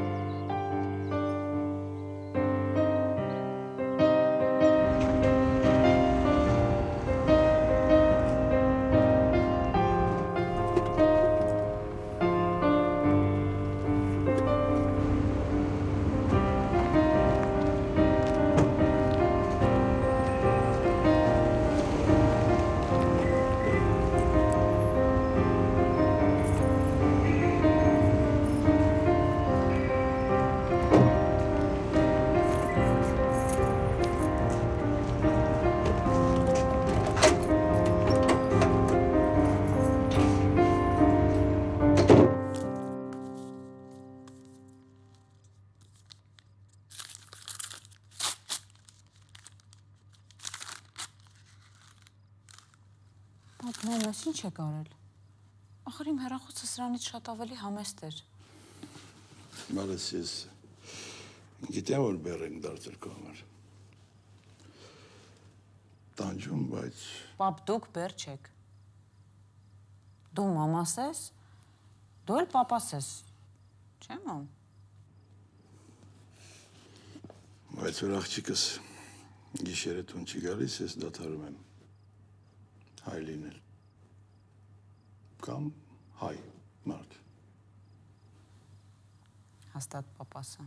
Նայես ինչ եք արել։ Ախր իմ հեռախոսը սրանից շատ ավելի համեստ էր։ Մալես ես գիտեմ որ բեռ եմ դարձել քո համար։ Տանջում, բայց Պապ, դուք բեռ չեք։ Դու մամաս ես, դու էլ պապաս ես։ Չէ՞ մամ։ Բայց որ աղջիկս Գիշերը տուն չի գալիս, ես դադարում եմ հայ լինել։ Կամ հայ մարդ։ Հաստատ պապասը։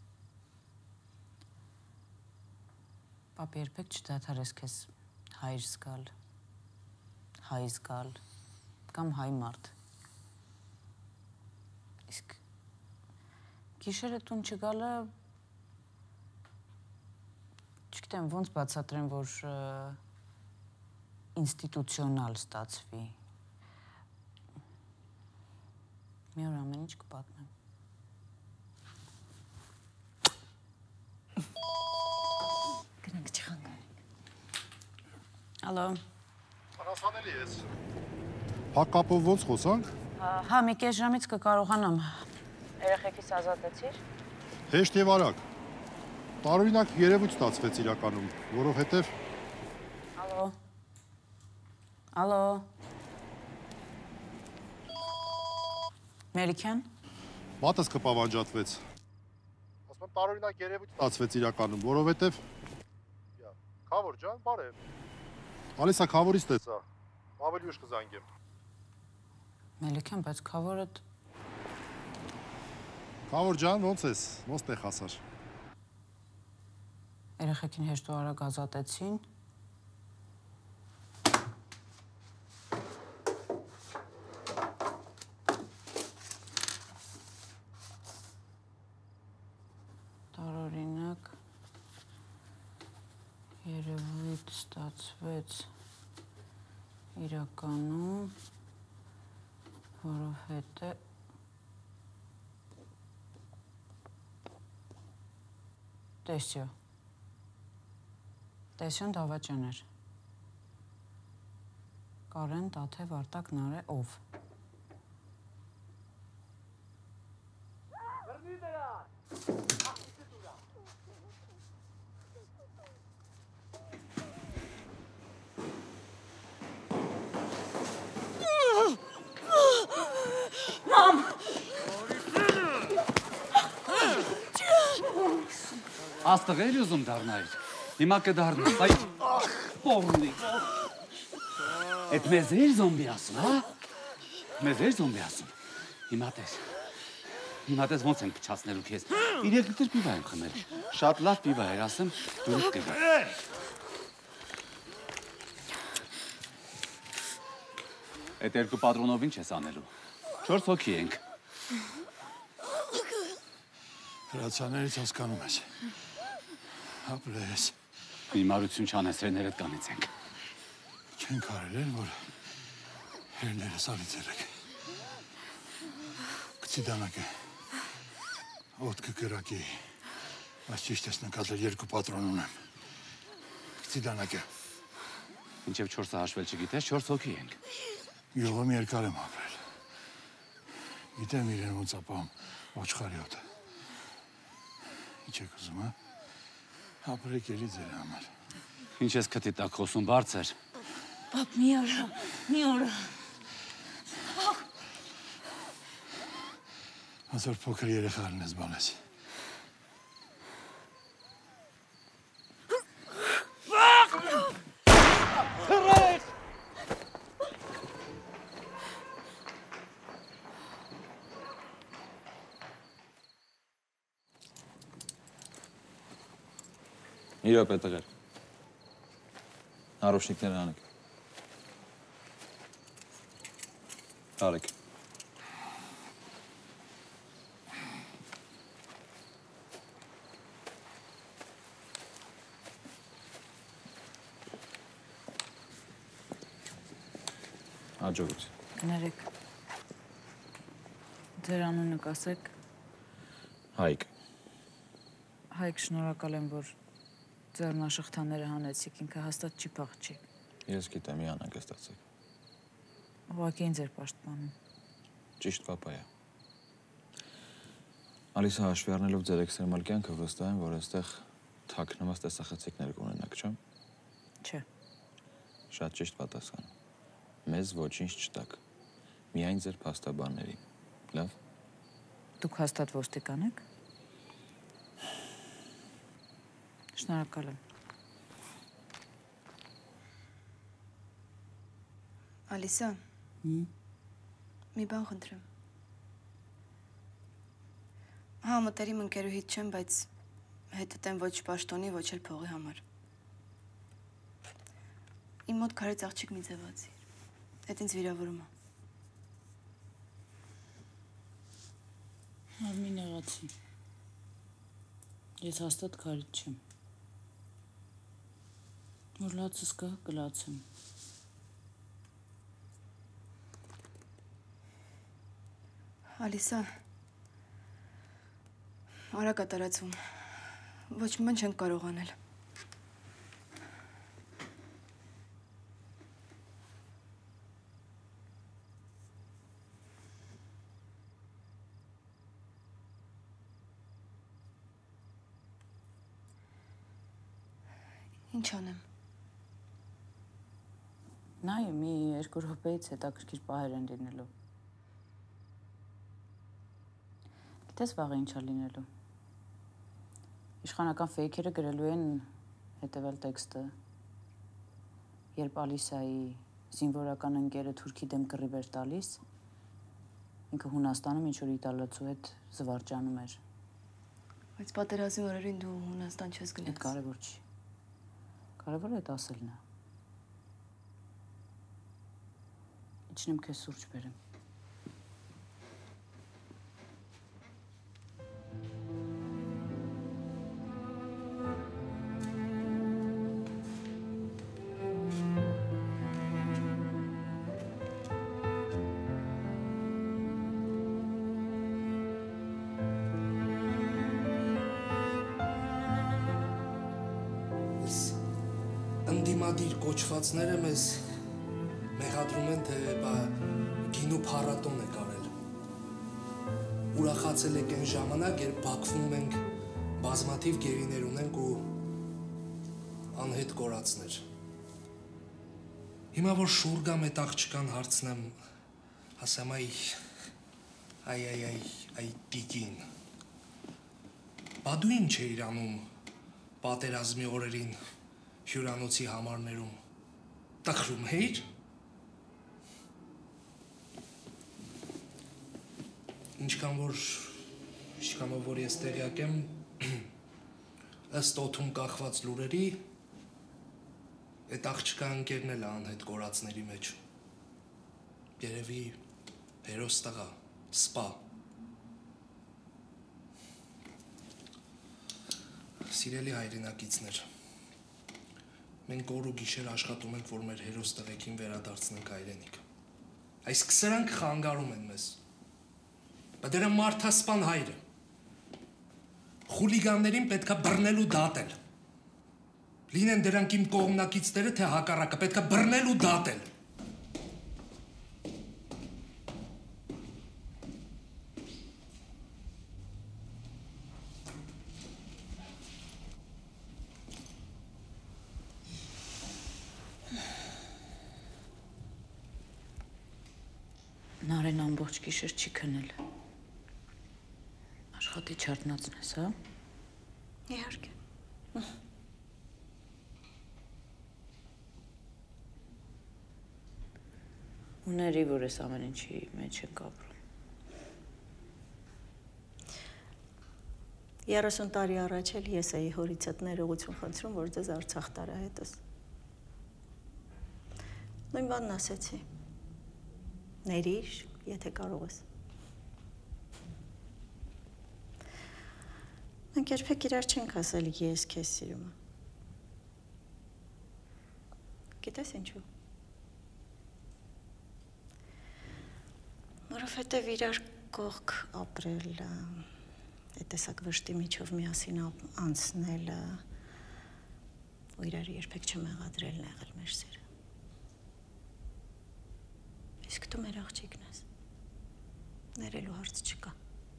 Պապ երբեք չդադարես քեզ հայր զգալ, հայ զգալ, կամ հայ մարդ։ Իսկ գիշերը տուն չգալը չգիտեմ ոնց բացատրեմ, որ ինստիտուցիոնալ ստացվի։ Մի օր ամեն ինչ կպատմեմ։ Գնանք չխանգարենք։ Ալո։ Անասանելի ես։ Հակապով ոնց խոսանք։ Հա, մի կես ժամից կկարողանամ։ Երեխեքիս ազատեցիր։ Հեշտ եւ արագ։ Տարօրինակ երևույթ ստացվեց իրականում, որովհետև Ալո։ Ալո։ Մերիքյան։ մատս կպավանջատվեց։ Ասում եմ տարօրինակ երևույթ ստացվեց իրականում, որովհետև Քավոր ջան, բարև։ Ալիսա Քավորից տեսա։ Ավելի ուշ կզանգեմ։ Մելիքյան, բայց Քավորդ Քավոր ջան, ոնց ես։ Ոնց տեղ հասար։ Երեխեքին հեշտ ու արագ ազատեցին։ Տարօրինակ երևույթ ստացվեց իրականում, որովհետև տեսյո Տեսյոն Դավաճան էր։ Կարեն Տաթև Արտակ Նարե ով։ Մամ! Աստղ էր ուզում դառնայր։ Հիմա կդառնաս, այ պորնի։ Էդ մեզ էր զոմբի ասում, հա? Մեզ էր զոմբի ասում։ Հիմա տես։ Հիմա տես ոնց ենք փչացնելու քեզ։ Իրեք լիտր պիվա եմ խմել։ Շատ լավ պիվա էր, ասեմ, դուրս կգա։ Էդ երկու պատրոնով ինչ ես անելու։ Չորս հոգի ենք։ Հրացաներից հասկանում ես։ Հապլես։ Հիմարություն չանես, հերներդ կանիցենք։ Չենք արել են, որ հերներս ալիցել եք։ Կցի դանակը, ոտքը կրակի, այս ճիշտ ես նկատել երկու պատրոն ունեմ։ Կցի դանակը։ Մինչև չորսը հաշվել չգիտես, չորս հոգի ենք։ Յուղում երկար եմ ապրել։ Գիտեմ իրեն ոնց ապահում ոչխարի հոտը։ Ինչ եք ուզում, հա? Ապրեք էլի ձեր համար։ Ինչ ես քթի տակ խոսում, բարձր։ Պապ, մի օրա, մի օրա։ Ոնց որ փոքր երեխան ես բանես։ Քրես! Մի րոպե տղեր։ Նարոշնիկները անեք։ Արեք։ Աջողություն։ Կներեք։ Ձեր անունը կասեք։ Հայկ։ Հայկ, շնորհակալ եմ, որ ձեռնաշղթաները հանեցիք, ինքը հաստատ չի փախչի։ Ես գիտեմ, մի անակ է ստացել։ Ուղղակի ինձ էր պաշտպանում։ Ճիշտ կապա է։ Ալիսա, հաշվի առնելով ձեր էքստրեմալ կյանքը, վստահ եմ, որ այստեղ թաքնված տեսախցիկներ կունենաք, չէ՞։ Չէ։ Շատ ճիշտ պատասխան։ Մեզ ոչինչ չտաք։ Միայն ձեր փաստաբանների։ Լավ։ Դուք հաստատ ոստիկան եք։ Շնորհակալ եմ։ Ալիսա։ Մի բան խնդրեմ։ Հա, մտերիմ ընկերուհիդ չեմ, բայց հետդ եմ ոչ պաշտոնի, ոչ էլ փողի համար։ Իմ մոտ քարեց աղջիկ մի ձևացի։ Էդ ինձ վիրավորում է։ Ավ մի նեղացի։ Ես հաստատ քարից չեմ։ Որ լացս կա, կլացեմ։ Ալիսա, արա կատարացում, ոչ մի բան չենք կարող անել։ Ինչ անեմ։ Նայ, մի երկու րոպեից հետաքրքիր պահեր են լինելու։ Գիտես վաղը ինչ է լինելու։ Իշխանական ֆեյքերը գրելու են հետևել տեքստը, երբ Ալիսայի զինվորական ընկերը թուրքի դեմ կռիվ էր տալիս, ինքը Հունաստանում ինչ-որ իտալացու հետ զվարճանում էր։ Բայց պատերազմի օրերին դու Հունաստան չես գնաց։ Այդ կարևոր չի։ Կարևորը այդ ասելն է։ Իջնեմ քեզ սուրճ բերեմ։ Ընդդիմադիր կոչվածները մեզ մեղադրում են, թե բա գինու փառատոն է կարել։ Ուրախացել եք այն ժամանակ, երբ Բաքվում ենք, բազմաթիվ գերիներ ունենք ու անհետ կորածներ։ Հիմա որ շուռ գամ այդ աղջկան հարցնեմ, ասեմ այ, այ, այ, այ, այ, տիկին, բա դու ինչ էիր անում պատերազմի օրերին հյուրանոցի համարներում, տխրում էիր։ Ինչքան որ, ինչքան որ ես տեղյակ եմ, ըստ օդում կախված լուրերի, այդ աղջկա ընկերն էլ է անհետ կորածների մեջ։ Երևի հերոս տղա, սպա։ Սիրելի հայրենակիցներ, մենք օր ու գիշեր աշխատում ենք, որ մեր հերոս տղեկին վերադարձնենք հայրենիք։ Այս քսրանք խանգարում են մեզ։ Բայց դրա մարդասպան հայրը։ Խուլիգաններին պետքա բռնել ու դատել։ Լինեն դրանք իմ կողմնակիցները, թե հակառակը, պետքա բռնել ու դատել։ Նարեն ամբողջ գիշեր չի քնել։ Աշխատի չարտնացնես, հա։ Իհարկե։ Ուների, որ ես ամեն ինչի մեջ ենք ապրում։ երեսուն տարի առաջ էլ ես էի հորից հետ ներողություն խնդրում, որ ձեզ Արցախ տարա հետս։ Նույն բանն ասեցի։ Ներիր, եթե կարող ես։ Մենք երբեք իրար չենք ասել ես քեզ սիրում եմ։ Գիտես ինչու։ Որովհետև իրար կողք ապրելը, այդ տեսակ վշտի միջով միասին անցնելը, ու իրար երբեք չմեղադրելն է եղել մեր սերը։ Իսկ դու մեր աղջիկն ես, ներելու հարց չկա։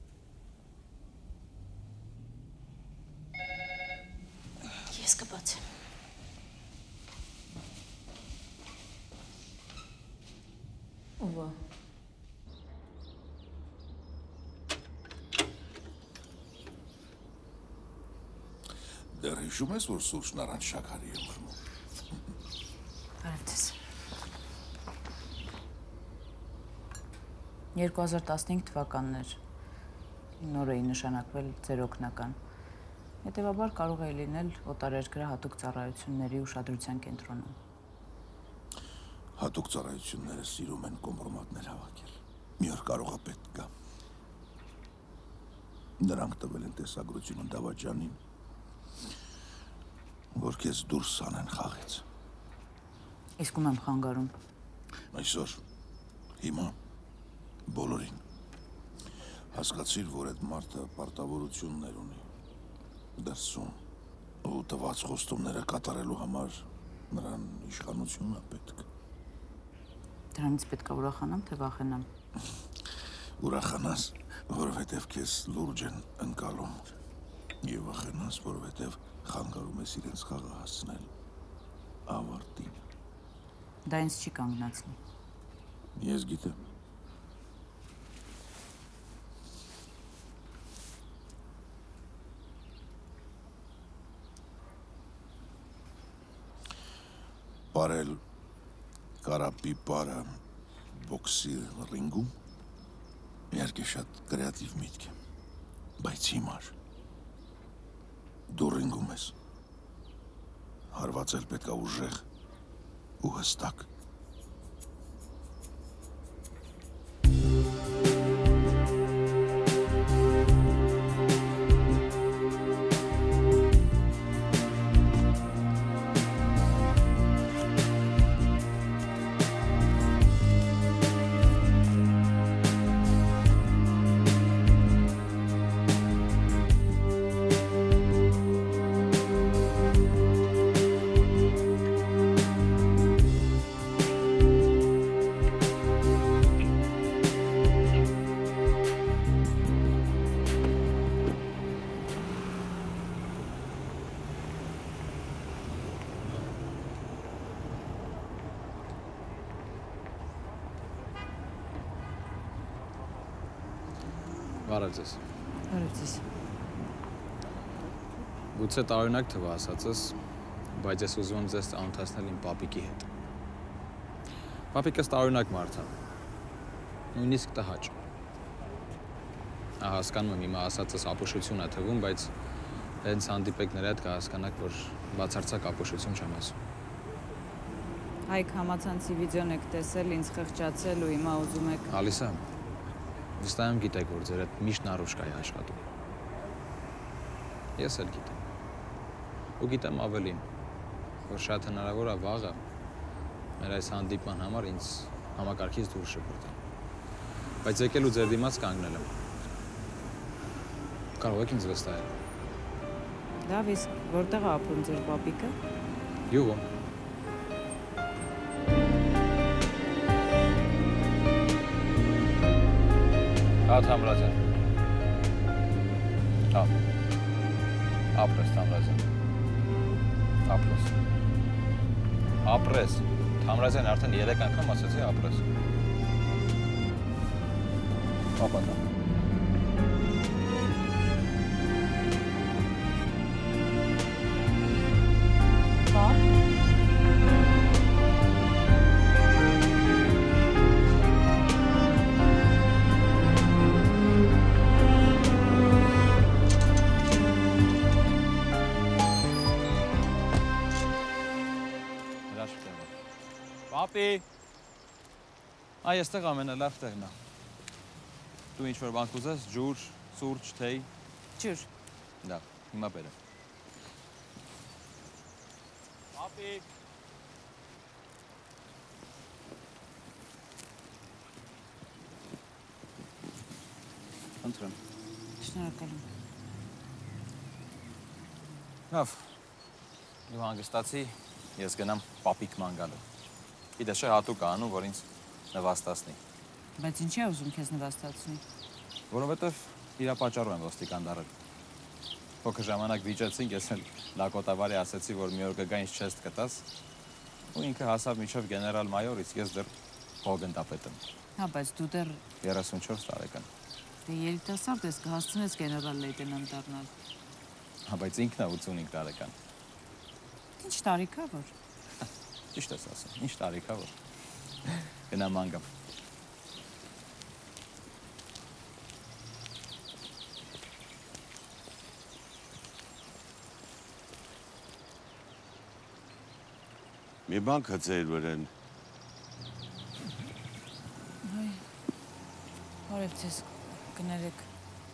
Ես կբացեմ։ Ովա։ Դեռ հիշում ես, որ սուրճն առանց շաքարի եմ խմում։ Բարև ձեզ։ երկու հազար տասնհինգ թվականն էր նոր էի նշանակվել ձեր օգնական։ Հետևաբար կարող է լինել օտարերկրյա հատուկ ծառայությունների ուշադրության կենտրոնում։ Հատուկ ծառայությունները սիրում են կոմպրոմատներ հավաքել։ Մի օր կարող է պետք գա։ Նրանք տվել են տեսագրությունը դավաճանին, որ քեզ դուրս անեն խաղից։ Իսկ ում եմ խանգարում։ Այսօր, հիմա, բոլորին։ Հասկացիր, որ այդ մարդը պարտավորություններ ունի։ Դրսում ու տված խոստումները կատարելու համար նրան իշխանությունն է պետք։ Դրանից պետք է ուրախանամ, թե վախենամ։ Ուրախանաս, որովհետև քեզ լուրջ են ընկալում, եւ վախենաս, որովհետև խանգարում ես իրենց խաղը հասցնել ավարտին։ Դա ինձ չի կանգնացնի։ Ես գիտեմ։ Պարել կարապի պարը բոքսի ռինգում իհարկե շատ կրեատիվ միտք է, բայց հիմար դու ռինգում ես, հարվածել պետք է ուժեղ ու հստակ։ Բարև ձեզ։ Բարև ձեզ։ Գուցե տարօրինակ թվա ասածս, բայց ես ուզում եմ ձեզ ծանոթացնել իմ պապիկի հետ։ Պապիկս տարօրինակ մարդ է, նույնիսկ տհաճ։ Ահա հասկանում եմ հիմա ասածս ապուշություն է թվում, բայց հենց հանդիպեք նրա հետ կհասկանաք, որ բացարձակ ապուշություն չեմ ասում։ Հայք համացանցի վիդեոն եք տեսել, ինձ խղճացել ու հիմա ուզում եք։ Ալիսա, վստահ եմ գիտեք, որ ձեր հետ միշտ նարուշկա է աշխատում։ Ես էլ գիտեմ։ Ու գիտեմ ավելին, որ շատ հնարավոր է վաղը մեր այս հանդիպման համար ինձ համակարգից դուրս շպրտել։ Բայց եկել ու ձեր դիմաց կանգնել եմ։ Կարող եք ինձ վստահել։ Լավ, իսկ որտեղ է ապրում ձեր պապիկը։ Յուղում։ Հա, Թամրազյան։ Հա։ Ապրես, Թամրազյան։ Ապրես։ Ապրես։ Թամրազյան արդեն երեք անգամ ասացի ապրես։ Ապատա։ Հա։ Պապի, այ այստեղ ամենալավ տեղն է։ Դու ինչ-որ բան կուզես, ջուր, սուրճ, թեյ։ Ջուր։ Լավ, հիմա բերեմ։ Պապի։ Ընտրեմ։ Շնորհակալ եմ։ Լավ, դու հանգստացի, ես գնամ պապիկ ման գալու։ Գիտես չէ հատուկ անում, որ ինձ նվաստացնի։ Բայց ինչի է ուզում քեզ նվաստացնի։ Որովհետև իրա պատճառով եմ ոստիկան դարել։ Փոքր ժամանակ վիճեցինք, ես էլ լակոտավարի ասեցի, որ մի օր կգա ինձ չես կտաս, ու ինքը հասավ մինչև գեներալ մայոր, իսկ ես դեռ հոգընտապետ եմ։ Հա, բայց դու դեռ երեսունչորս տարեկան։ Դե երիտասարդ ես, կհասցնես գեներալ լեյտենանտ դառնալ։ Հա, բայց ինքն է ութսունհինգ տարեկան։ Ինչ տարիք է որ։ Ճիշտ ես ասում, ինչ տարիք է որ։ Գնամ անգամ։ Մի բան կծեիր վրեն։ Հայ, որև ձեզ կներեք։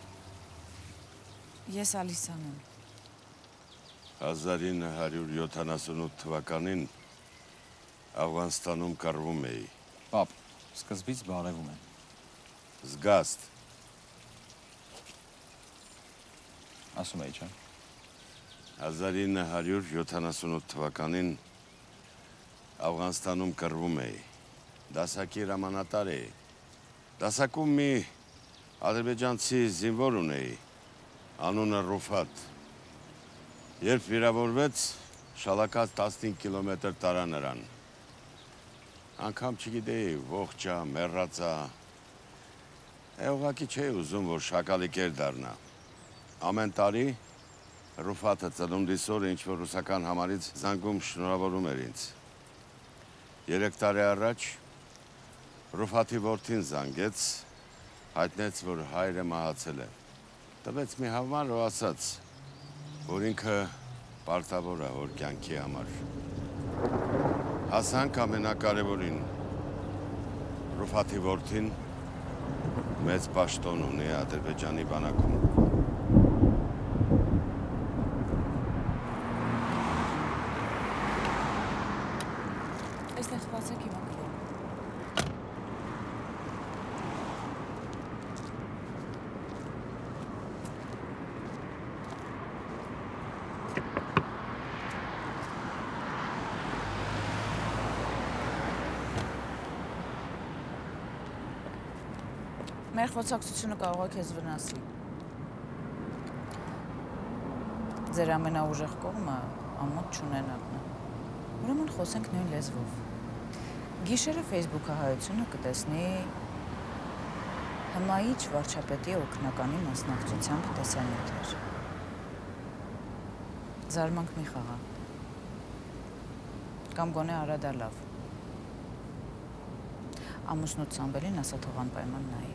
Ես Ալիսան եմ։ հազար ինը հարյուր յոթանասունութ թվականին Աֆղանստանում կռվում էի։ Պապ, սկզբից բարևում եմ։ Զգաստ։ Ասում էի, չէ՞։ հազար ինը հարյուր յոթանասունութ թվականին Աֆղանստանում կռվում էի։ Դասակի հրամանատար էի։ Դասակում մի ադրբեջանցի զինվոր ունեի, անունը Ռուֆատ։ Երբ վիրավորվեց, շալակած տասնհինգ կիլոմետր տարա նրան։ Անգամ չգիտեի, ողջա, մեռածա։ Է ուղղակի չէի ուզում, որ շակալիկեր դառնա։ Ամեն տարի Ռուֆատը ծնունդիս օրը ինչ-որ ռուսական համարից զանգում շնորհավորում էր ինձ։ Երեք տարի առաջ Ռուֆատի որդին զանգեց, հայտնեց, որ հայրը մահացել է։ Տվեց մի համար ու ասաց, որ ինքը պարտավոր է հոր կյանքի համար։ Հասանք ամենակարևորին։ Ռուֆատի որդին մեծ պաշտոն ունի Ադրբեջանի բանակում։ Այստեղ բացեք իմ ակրը։ Մեր խոսակցությունը կարող է քեզ վնասի։ Ձեր ամենաուժեղ կողմը ամոթ չունենալն է։ Ուրեմն խոսենք նույն լեզվով։ Գիշերը Facebook-հայությունը կտեսնի հմայիչ վարչապետի օգնականի մասնակցությամբ տեսանյութեր։ Զարմանք մի խաղա։ Կամ գոնե արադա լավ։ Ամուսնուց Սամվելին ասա թող անպայման նայի։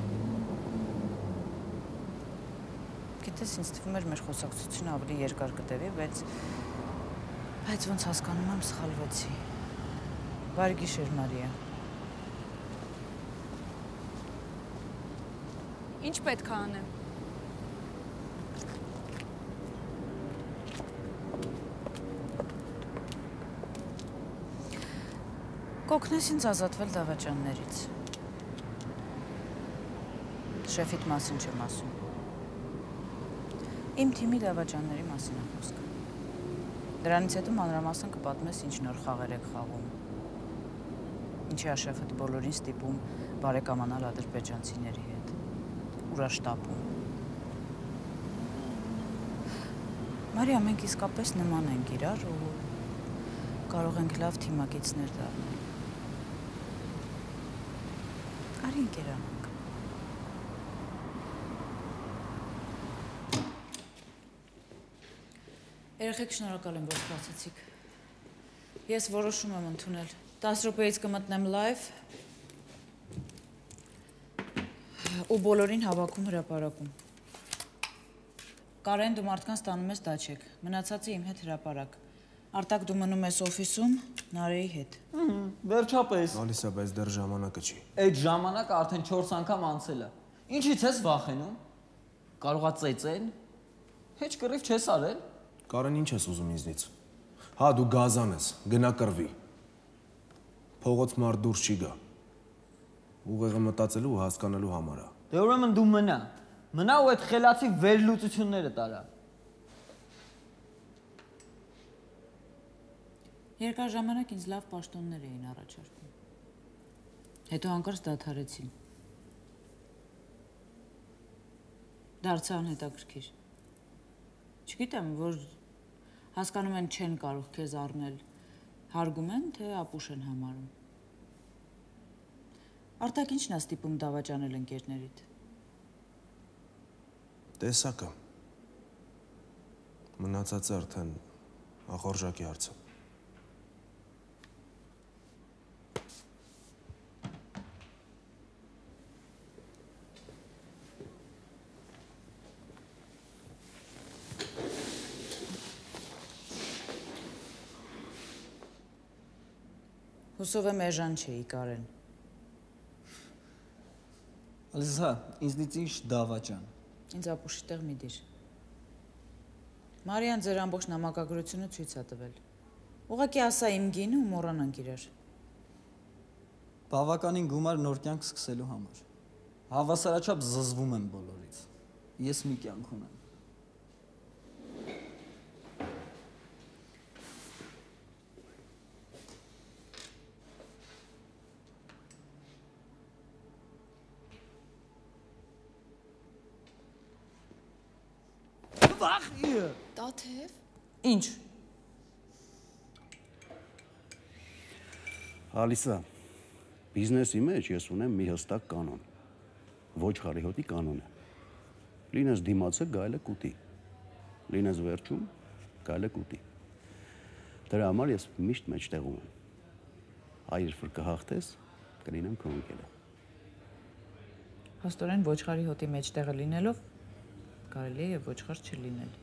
Գիտես, ինձ թվում էր մեր խոսակցությունը ավելի երկար կտևի, բայց բայց ոնց հասկանում եմ, սխալվեցի։ Բարի գիշեր, Մարիա։ Ինչ պետք է անեմ։ Կօգնես ինձ ազատվել դավաճաններից։ Շեֆիդ մասին չեմ ասում։ Իմ թիմի դավաճանների մասին է խոսքը։ Դրանից հետո մանրամասն կպատմես ինչ նոր խաղեր եք խաղում։ Ինչի է շեֆդ բոլորին ստիպում բարեկամանալ ադրբեջանցիների հետ։ Ուրաշտապում։ Մարիա, մենք իսկապես նման ենք իրար ու կարող ենք լավ թիմակիցներ դառնալ։ Արի ընկերանանք։ Երեխեք շնորհակալ եմ, որ սպասեցիք։ Ես որոշում եմ ընդունել։ տասը րոպեից կմտնեմ լայվ ու բոլորին հավաքում հրապարակում։ Կարեն, դու մարդկանց տանում ես դաչեք, մնացածը իմ հետ հրապարակ։ Արտակ, դու մնում ես օֆիսում Նարեի հետ։ Վերջապես։ Ալիսա, բայց դեռ ժամանակը չի։ Այդ ժամանակը արդեն չորս անգամ անցել է։ Ինչից ես վախենում։ Կարողա ծեծել։ Հեչ կռիվ չես արել։ Կարեն, ինչ ես ուզում ինձնից։ Հա, դու գազան ես, գնա կռվի։ Փողոց մարդ դուրս չի գա։ Ուղեղը մտածելու ու հասկանալու համար է։ Դե ուրեմն դու մնա։ Մնա ու այդ խելացի վերլուծությունները տարա։ Երկար ժամանակ ինձ լավ պաշտոններ էին առաջարկում։ Հետո հանկարծ դադարեցին։ Դարձա անհետաքրքիր։ Չգիտեմ, որ հասկանում են չեն կարող քեզ առնել, հարգում են, թե ապուշ են համարում։ Արտակ ինչն է ստիպում դավաճանել ընկերներիդ։ Տեսակը։ Մնացածը արդեն ախորժակի հարցը։ Հուսով եմ էժան չէի, Կարեն։ Ալիզա, ինձնից ինչ դավաճան։ Ինձ ապուշի տեղ մի դիր։ Մարիան ձեր ամբողջ նամակագրությունը ցույց է տվել։ Ուղղակի ասա իմ գինը ու մոռանանք իրար։ Բավականին գումար նոր կյանք սկսելու համար։ Հավասարաչափ զզվում եմ բոլորից։ Ես մի կյանք ունեմ։ Վախ իը։ Տաթև։ Ինչ։ Ալիսա, բիզնեսի մեջ ես ունեմ մի հստակ կանոն։ Ոչ խարիհոտի կանոնը։ Լինես դիմացը գայլը կուտի։ Լինես վերջում գայլը կուտի։ Դրա համար ես միշտ մեջտեղում եմ։ Այր որ կհաղթես, կլինեմ քո ընկերը։ Հաստորեն ոչխարի հոտի մեջտեղը լինելով կարելի է ոչխար չլինել։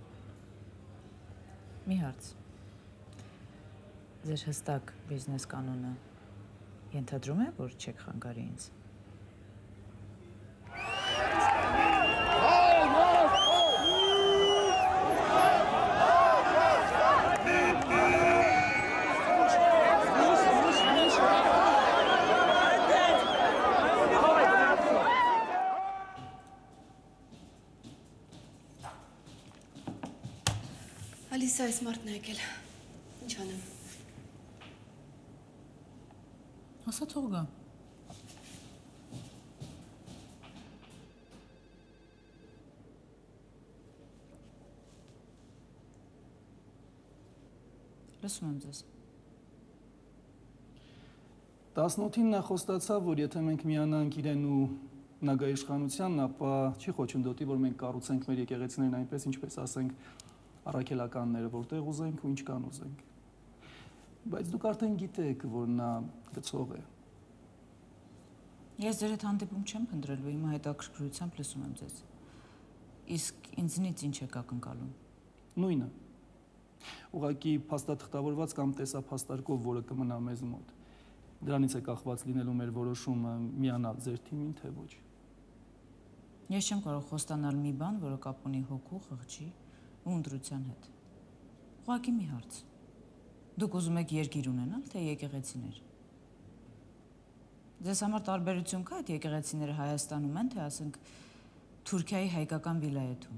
Մի հարց։ Ձեր հստակ բիզնես կանոնը ենթադրում է, որ չեք խանգարի ինձ։ Ալիսա, այս մարդն է եկել։ Ինչ անեմ։ Ասա թող գա։ Լսում եմ ձեզ։ տասնութին նա խոստացավ, որ եթե մենք միանանք իրեն ու նագա իշխանությանն, ապա չի խոչընդոտի, որ մենք կառուցենք մեր եկեղեցիներն այնպես, ինչպես ասենք, առաքելականները, որտեղ ուզենք ու ինչ կան ուզենք։ Բայց դուք արդեն գիտեք, որ նա գցող է։ Ես ձեր հետ հանդիպում չեմ փնտրելու, հիմա հետաքրքրությամբ լսում եմ ձեզ։ Իսկ ինձնից ինչ եք ակնկալում։ Նույնը։ Ուղղակի փաստաթղթավորված կամ տեսափաստարկով, որը կմնա մեզ մոտ։ Դրանից է կախված լինելու մեր որոշումը միանալ ձեր թիմին, թե ոչ։ Ես չեմ կարող խոստանալ մի բան, որը կապ ունի հոգու, խղճի ու ընտրության հետ։ Ուղղակի մի հարց։ Դուք ուզում եք երկիր ունենալ, թե եկեղեցիներ։ Ձեզ համար տարբերություն կա այդ եկեղեցիները Հայաստանում են, թե ասենք Թուրքիայի հայկական վիլայեթում։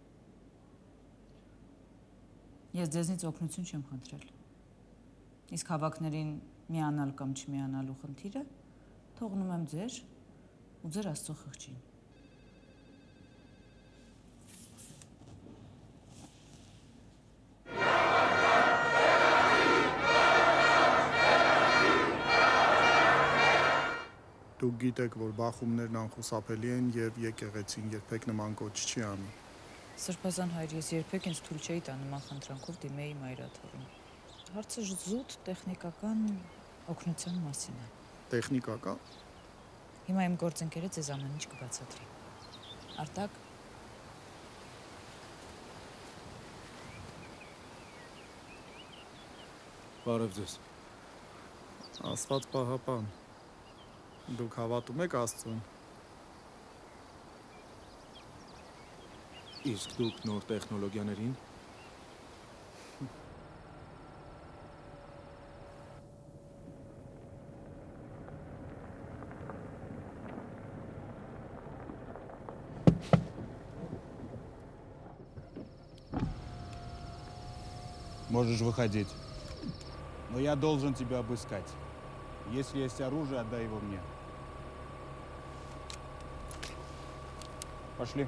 Ես ձեզնից օգնություն չեմ խնդրել։ Իսկ հավաքներին միանալ կամ չմիանալու խնդիրը թողնում եմ ձեր ու ձեր Աստծո խղճին։ Դուք գիտեք, որ բախումներն անխուսափելի են եւ եկեղեցին երբեք նման կոչ չի անի։ Սրբազան հայր, ես երբեք ինձ թույլ չէի տա նման խնդրանքով դիմեի մայրաթորին։ Հարցը զուտ տեխնիկական օգնության մասին է։ Տեխնիկական։ Հիմա իմ գործընկերը ձեզ ամեն ինչ կբացատրի։ Արտակ։ Բարև ձեզ։ Աստված պահապան։ Դուք հավատում եք Աստծուն։ Իսկ դուք նոր տեխնոլոգիաներին։ Можешь выходить. Но я должен тебя обыскать. Если есть оружие, отдай его мне. Пошли.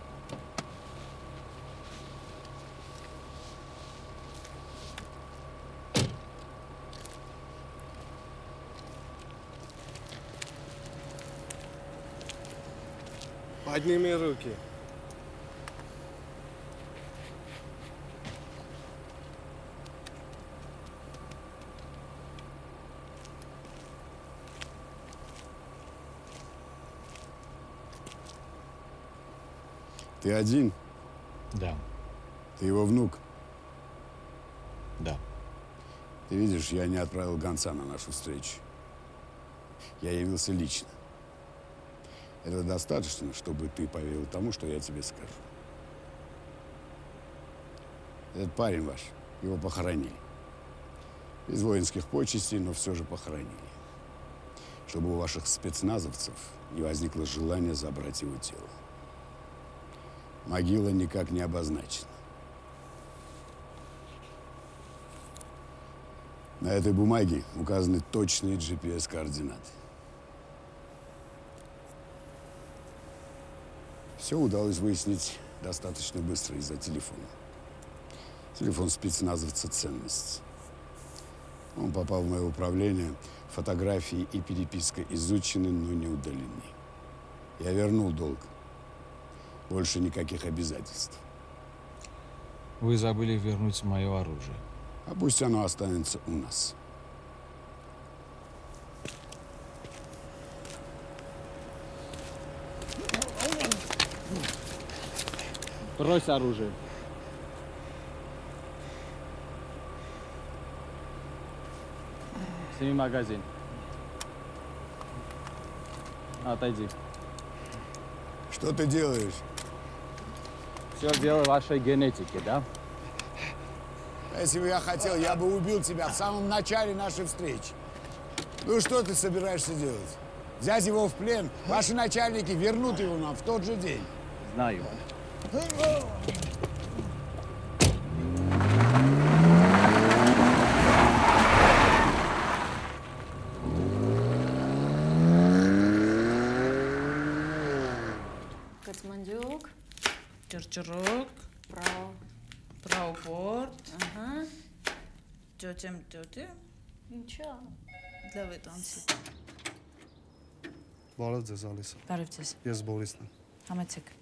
Подними руки. Ты один? Да. Ты его внук? Да. Ты видишь, я не отправил гонца на нашу встречу. Я явился лично. Это достаточно, чтобы ты поверил тому, что я тебе скажу. Этот парень ваш, его похоронили. Без воинских почестей, но все же похоронили. Чтобы у ваших спецназовцев не возникло желания забрать его тело. Могила никак не обозначена. На этой бумаге указаны точные джи пи эс-координаты. Все удалось выяснить достаточно быстро из-за телефона. Телефон спецназовца — ценность. Он попал в мое управление. Фотографии и переписка изучены, но не удалены. Я вернул долг. Больше никаких обязательств. Вы забыли вернуть мое оружие. А пусть оно останется у нас. Брось оружие. Сними магазин. Отойди. Что ты делаешь? Все дело вашей генетики, да? Если бы я хотел, я бы убил тебя в самом начале нашей встречи. Ну что ты собираешься делать? Взять его в плен? Ваши начальники вернут его нам в тот же день. Знаю. Կծմնջուկ, ճրջրոկ, պրաու, պրաուպորտ, ահա, ճոճեմ ճոճը, ինչա, լավ է տանցի։ Բարև ձեզ, Ալիսա։ Բարև ձեզ։ Ես Բորիսն եմ։ Համեցեք։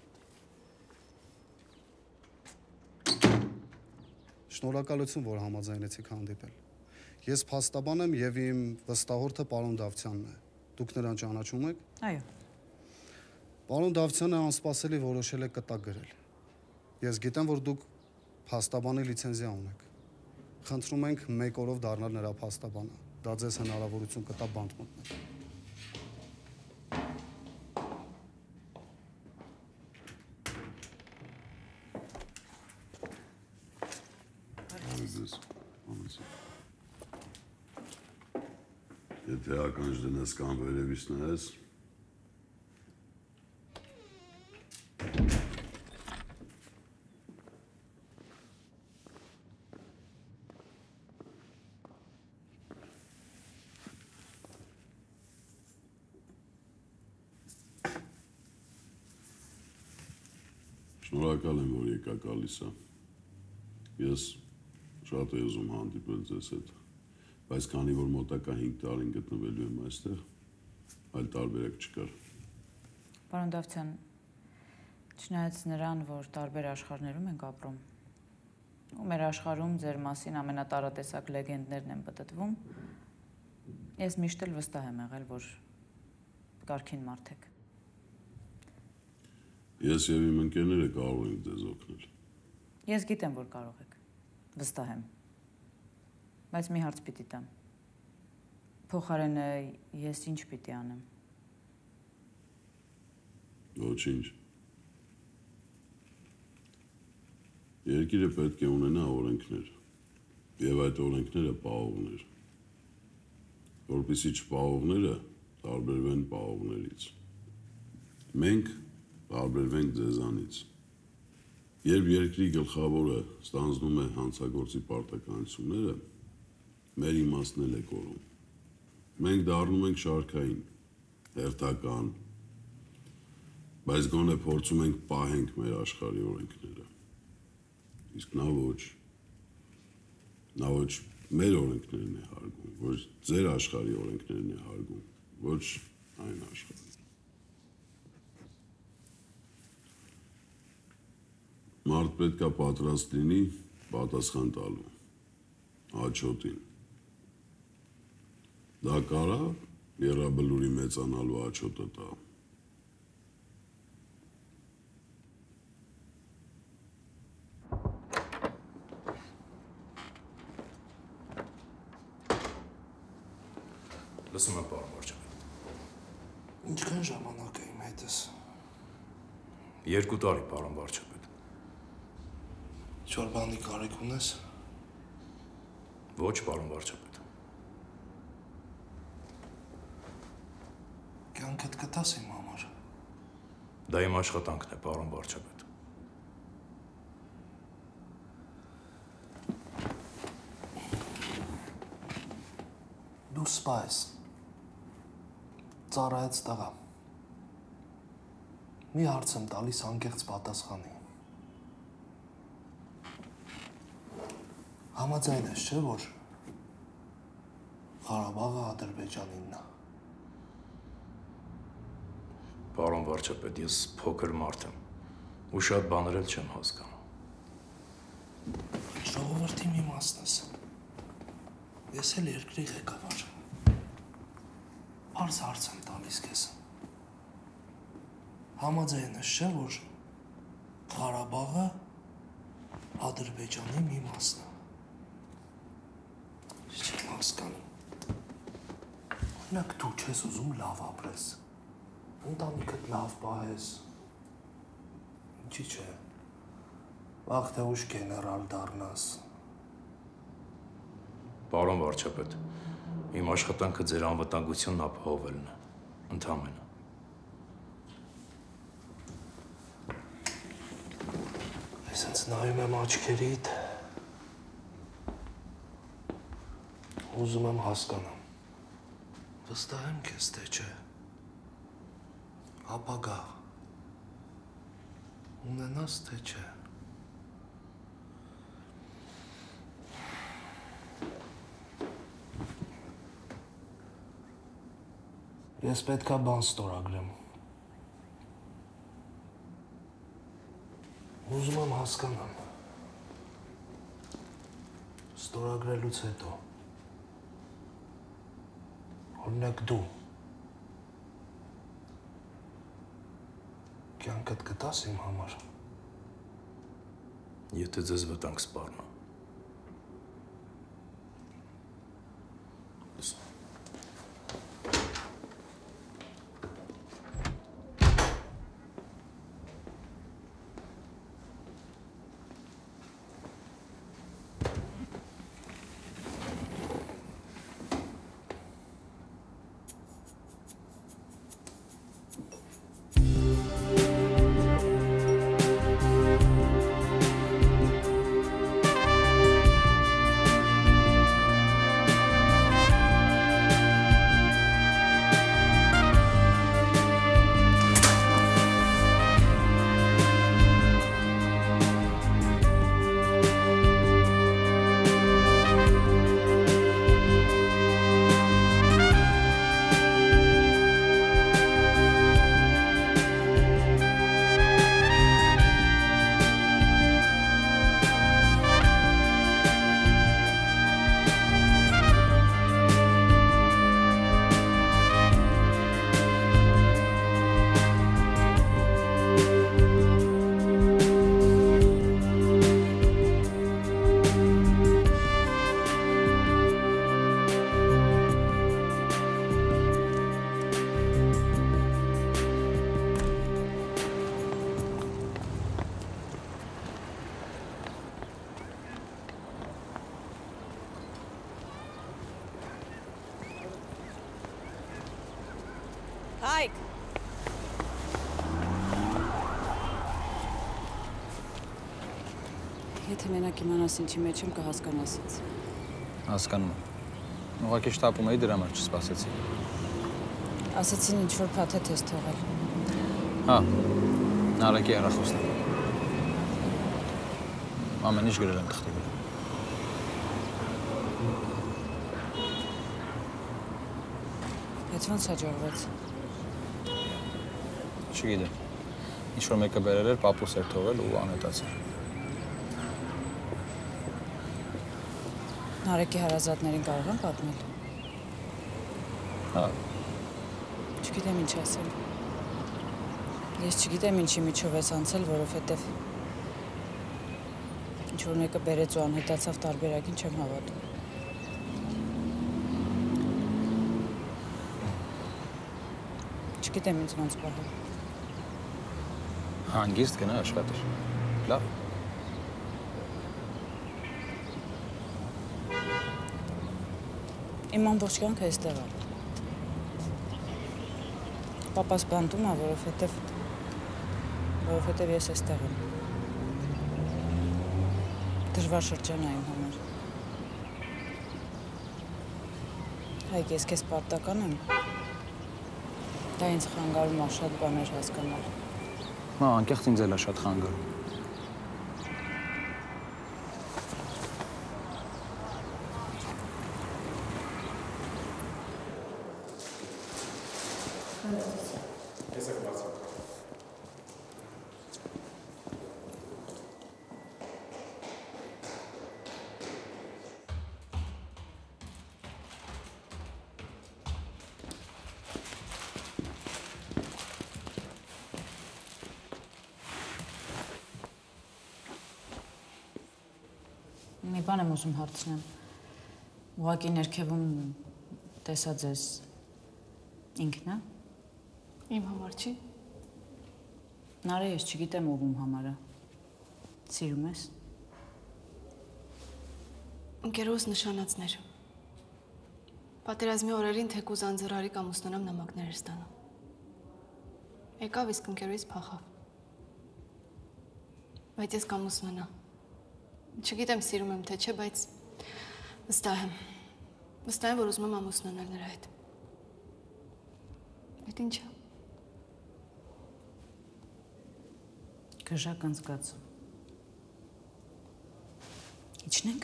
Շնորհակալություն, որ համաձայնեցիք հանդիպել։ Ես փաստաբան եմ եւ իմ վստահորդը պարոն Դավթյանն է։ Դուք նրան ճանաչում եք։ Այո։ Պարոն Դավթյանը անսպասելի որոշել է կտակ գրել։ Ես գիտեմ, որ դուք փաստաբանի լիցենզիա ունեք։ Խնդրում ենք մեկ օրով դառնալ նրա փաստաբանը։ Դա ձեզ հնարավորություն կտա բանտ մտնել։ Եթե ականջ դնես կամ վերևից նայես, շնորհակալ եմ, որ եկաք, Ալիսա։ Ես շատ եմ ուզում հանդիպել ձեզ հետ, բայց քանի որ մոտակա հինգ տարին գտնվելու եմ այստեղ, այլ տարբերակ չկար։ Պարոն Դավթյան, չնայած նրան, որ տարբեր աշխարհներում ենք ապրում, ու մեր աշխարհում ձեր մասին ամենատարատեսակ լեգենդներն են պտտվում, ես միշտ էլ վստահ եմ եղել, որ կարգին մարդ եք։ Ես եւ իմ ընկերները կարող ենք ձեզ օգնել։ Ես գիտեմ, որ կարող եք։ Վստահ եմ։ Բայց մի հարց պիտի տամ։ Փոխարենը ես ինչ պիտի անեմ։ Ոչինչ։ Երկիրը պետք է ունենա օրենքներ, եւ այդ օրենքները պահողներ, որպեսզի չպահողները տարբերվեն պահողներից։ Մենք տարբերվենք ձեզանից։ Երբ երկրի գլխավորը ստանձնում է հանցագործի պարտականությունները, մեր իմաստն էլ է կորում։ Մենք դառնում ենք շարքային, հերթական, բայց գոնե փորձում ենք պահենք մեր աշխարհի օրենքները։ Իսկ նա ոչ, նա ոչ մեր օրենքներն է հարգում, ոչ ձեր աշխարհի օրենքներն է հարգում, ոչ այն աշխարհի։ Մարդ պետք է պատրաստ լինի պատասխան տալու, աչոտին։ Դա կարա եռաբլուրի մեծանալու աչոտը տա։ Լսում եմ, պարոն վարչապետ։ Ինչքան ժամանակ է իմ հետս։ Երկու տարի, պարոն վարչապետ։ Ինչ-որ բանի կարիք ունես։ Ոչ, պարոն վարչապետ։ Կյանքդ կտաս իմ համար։ Դա իմ աշխատանքն է, պարոն վարչապետ։ Դու սպա ես։ Ծառայած տղա։ Մի հարց եմ տալիս անկեղծ պատասխանի։ Համաձայն ես, չէ՞ որ Ղարաբաղը Ադրբեջանինն է։ Պարոն վարչապետ, ես փոքր մարդ եմ ու շատ բաներ էլ չեմ հասկանում։ Ժողովրդի մի մասն ես։ Ես էլ երկրի ղեկավար։ Պարզ հարց եմ տալիս քեզ։ Համաձայն ես, չէ՞ որ Ղարաբաղը Ադրբեջանի մի մասն է։ Չեմ հասկանում։ Օրինակ դու չես ուզում լավ ապրես։ Ընտանիքդ լավ պահես։ Ինչի՞ չէ։ Վաղ թե ուշ գեներալ դառնաս։ Պարոն վարչապետ, իմ աշխատանքը ձեր անվտանգությունն ապահովելն է, ընդամենը։ Ես հենց նայում եմ աչքերիդ, ուզում եմ հասկանամ, վստահ եմ քեզ, թե չէ, ապագա ունենաս, թե չէ։ Ես պետքա բան ստորագրեմ։ Ուզում եմ հասկանամ։ Ստորագրելուց հետո։ Օրինակ դու կյանքդ կտաս իմ համար։ Եթե ձեզ վտանգ սպառնա։ Հայկ։ Եթե մենակ իմանաս ինչի մեջ եմ, կհասկանաս ինձ։ Հասկանում եմ։ Ուղղակի շտապում էի, դրա համար չսպասեցի։ Ասացին ինչ-որ փաթեթ ես թողել։ Հա, Նարեկի հեռախոսն է։ Ամեն ինչ գրել եմ թղթի վրա։ Բայց ոնց հաջողվեց։ Չգիտեմ։ Ինչ-որ մեկը բերել էր, պապուս էր թողել ու անհետացել։ Նարեկի հարազատներին կարող եմ պատմել։ Հա։ Չգիտեմ ինչ ասել։ Ես չգիտեմ ինչի միջով ես անցել, որովհետև ինչ-որ մեկը բերեց ու անհետացավ տարբերակին չեմ հավատում։ Չգիտեմ ինձ ոնց պահել։ Հանգիստ գնա աշխատիր։ Լավ։ Իմ ամբողջ կյանքը այստեղ է։ Պապաս բանտում է, որովհետև որովհետև ես այստեղ եմ։ Դժվար շրջան է իմ համար։ Հայկ, ես քեզ պարտական եմ։ Դա ինձ խանգարում է շատ բաներ հասկանալ։ Մա, անկեղծ ինձ էլ է շատ խանգարում։ Մի բան եմ ուզում հարցնեմ։ Ուղղակի ներքևում տեսա ձեզ ինքն է։ Իմ համար չի։ Նարե, ես չգիտեմ ով ում համար է։ Սիրում ես։ Ընկերոս նշանածներ։ Պատերազմի օրերին թեկուզ անձրարի կամ ուսնանամ նամակներ էր ստանում։ Եկավ իսկ ընկերոյից փախավ։ Բայց ես կամ ուսնանա։ Չգիտեմ սիրում եմ թե չէ, բայց վստահ եմ։ Վստահ եմ, որ ուզում եմ ամուսնանալ նրա հետ։ Այդ ինչ է։ Գժական զգացում։ Իջնենք։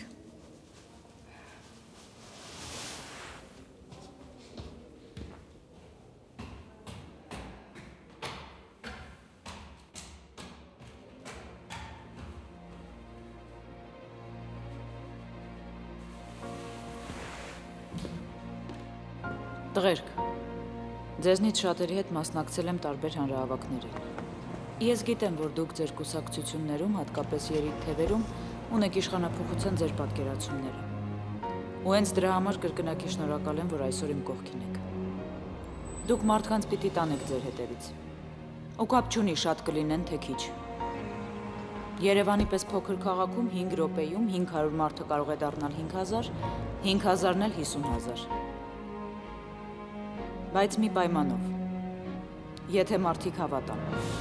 Տղերք, ձեզնից շատերի հետ մասնակցել եմ տարբեր հանրահավաքների։ Ես գիտեմ, որ դուք ձեր կուսակցություններում, հատկապես երիտ թևերում, ունեք իշխանափոխության ձեր պատկերացումները։ Ու հենց դրա համար կրկնակի շնորհակալ եմ, որ այսօր իմ կողքին եք։ Դուք մարդկանց պիտի տանեք ձեր հետևից։ Ու կապ չունի շատ կլինեն, թե քիչ։ Երևանի պես փոքր քաղաքում հինգ րոպեում հինգ հարյուր մարդը կարող է դառնալ հինգ հազար, հինգ հազարն էլ հիսուն հազար։ Բայց մի պայմանով, եթե մարդիկ հավատան։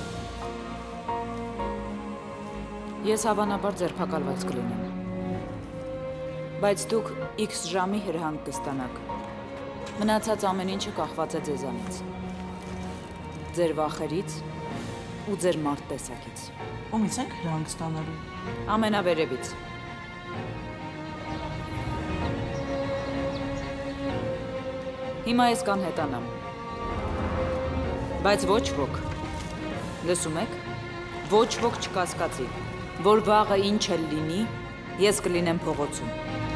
Ես հավանաբար ձերբակալված կլինեմ։ Բայց դուք X ժամի հրահանգ կստանաք։ Մնացած ամեն ինչը կախված է ձեզանից։ Ձեր վախերից ու ձեր մարդ տեսակից։ Ումից ենք հրահանգ ստանալու։ Ամենավերևից։ Հիմա ես կանհետանամ, բայց ոչ ոք, լսում եք, ոչ ոք չկասկածի, որ վաղը ինչ էլ լինի, ես կլինեմ փողոցում։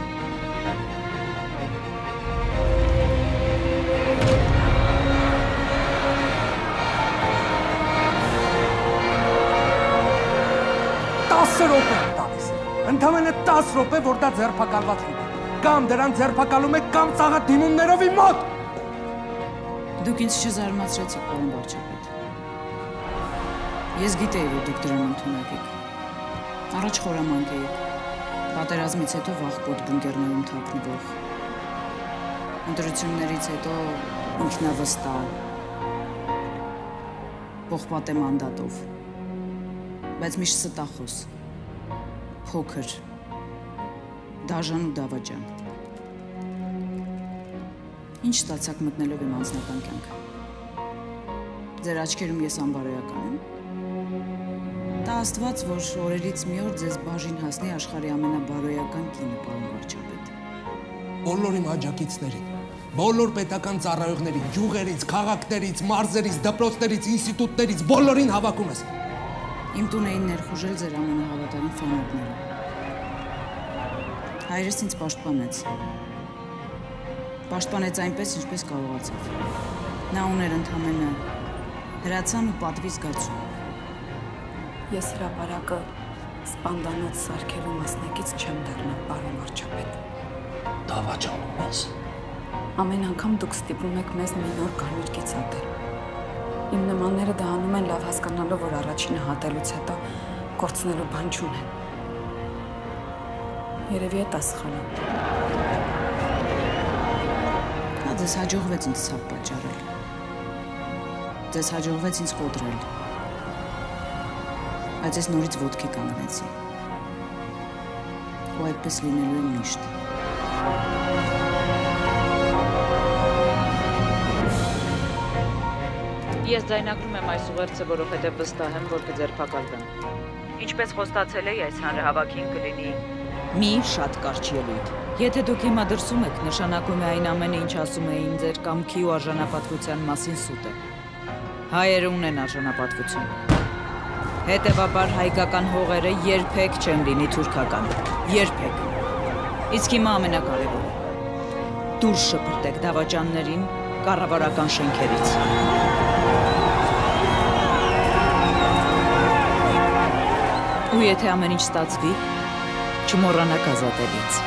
տասը րոպե եմ տալիս, ընդամենը տասը րոպե, որ դա ձերբակալված լինի, կամ դրան ձերբակալում եք, կամ ծաղատ դիմումներով իմ մոտ։ Դուք ինձ չզարմացրեցիք, պարոն վարչապետ։ Ես գիտեի, որ դուք դրան ընդունակ եք։ Առաջ խորամանկ էիք, պատերազմից հետո վաղկոտ բունկերներում թաքնվող, ընտրություններից հետո ինքնավստահ, պողպատե մանդատով, բայց միշտ ստախոս, փոքր, դաժան ու դավաճան։ Ինչ ստացաք մտնելով իմ անձնական կյանքը։ Ձեր աչքերում ես անբարոյական եմ։ Դա Աստված, որ օրերից մի օր ձեզ բաժին հասնի աշխարհի ամենաբարոյական կինը, պարոն վարչապետ։ Բոլոր իմ աջակիցներին, բոլոր պետական ծառայողներին, գյուղերից, քաղաքներից, մարզերից, դպրոցներից, ինստիտուտներից, բոլորին հավաքում ես։ Իմ տուն էին ներխուժել ձեր ամենահավատարիմ ֆանատները։ Հայրս ինձ պաշտպանեց։ Պաշտպանեց այնպես, ինչպես կարողացավ։ Նա ուներ ընդամենը հրացան ու պատվի զգացում։ Ես հրապարակը սպանդանոց սարքելու մասնակից չեմ դառնա, պարոն վարչապետ։ Դավաճանում ես։ Ամեն անգամ դուք ստիպում եք մեզ մի նոր կարմիր գիծ հատել։ Իմ նմանները դա անում են լավ հասկանալով, որ առաջինը հատելուց հետո կորցնելու բան չունեն։ Երևի է տասխալը։ Հա, ձեզ հաջողվեց ինձ ցավ պատճառել։ Ձեզ հաջողվեց ինձ կոտրել։ Բայց ես նորից ոտքի կանգնեցի։ Ու այդպես լինելու եմ միշտ։ Ես ձայնագրում եմ այս ուղերձը, որովհետև վստահ եմ, որ կձերբակալվեմ։ Ինչպես խոստացել էի, այս հանրահավաքին կլինի մի շատ կարճ ելույթ։ Եթե դուք հիմա դրսում եք, նշանակում է այն ամենը, ինչ ասում էին ձեր կամքի ու արժանապատվության մասին սուտը։ Հայերը ունեն արժանապատվություն։ Հետևաբար հայկական հողերը երբեք չեն լինի թուրքական։ Երբեք։ Իսկ հիմա ամենակարևորը։ Դուրս շպրտեք դավաճաններին կառավարական շենքերից։ Ու եթե ամեն ինչ ստացվի, չմոռանաք ազատելից։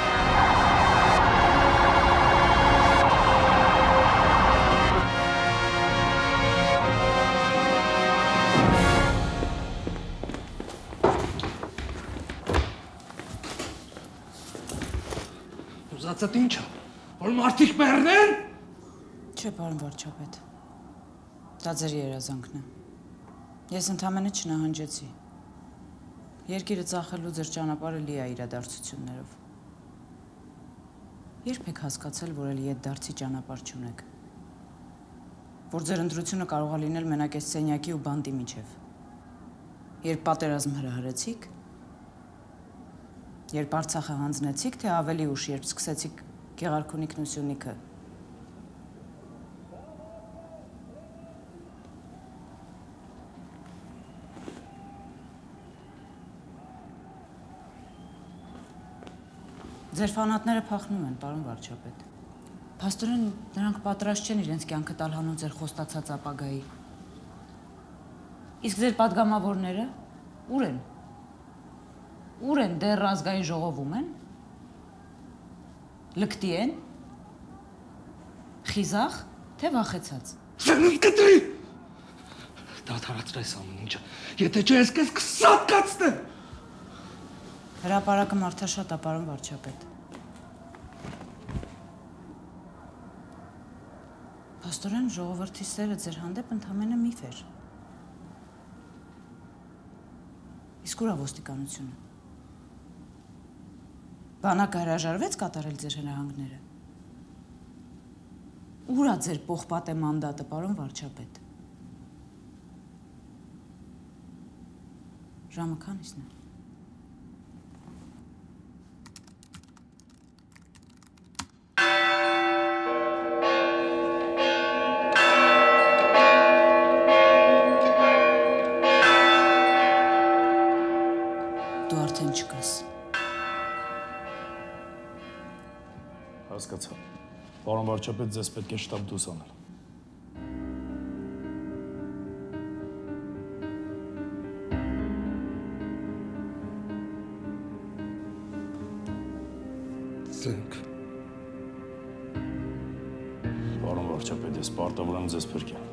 Ուզածդ ի՞նչ է, որ մարդիկ մեռնեն։ Չէ, պարոն վարչապետ, դա ձեր երազանքն է։ Ես ընդամենը չնահանջեցի։ Երկիրը ծախելու ձեր ճանապարհը լի է իրադարձություններով։ Երբ եք հասկացել, որ էլի այդ դարձի ճանապարհ չունեք։ Որ ձեր ընտրությունը կարող է լինել մենակ այս սենյակի ու բանտի միջև։ Երբ պատերազմ հրահրեցիք, երբ Արցախը հանձնեցիք, թե ավելի ուշ, երբ սկսեցիք Գեղարքունիքն ու Սյունիքը։ Ձեր ֆանատները փախնում են, պարոն վարչապետ։ Փաստորեն նրանք պատրաստ չեն իրենց կյանքը տալ հանուն ձեր խոստացած ապագայի։ Իսկ ձեր պատգամավորները ուր են։ Ուր են, դեռ ազգային ժողովում են։ Լկտի են։ Խիզախ, թե վախեցած։ Սերուն կտրի։ Դադարացրես ամեն ինչը։ Եթե չէ, ես քեզ քսատ կացնեմ։ Հրապարակը մարդաշատ է, պարոն վարչապետ։ Փաստորեն ժողովրդի սերը ձեր հանդեպ ընդամենը միֆ էր։ Իսկ ուր է ոստիկանությունը։ Բանակը հրաժարվեց կատարել ձեր հրահանգները։ Ուր է ձեր պողպատե մանդատը, պարոն վարչապետ։ Ժամը քանիսն է։ Հասկացա։ Պարոն վարչապետ, ձեզ պետք է շտապ դուրս անել։ Զենք։ Պարոն վարչապետ, ես պարտավոր եմ ձեզ փրկել։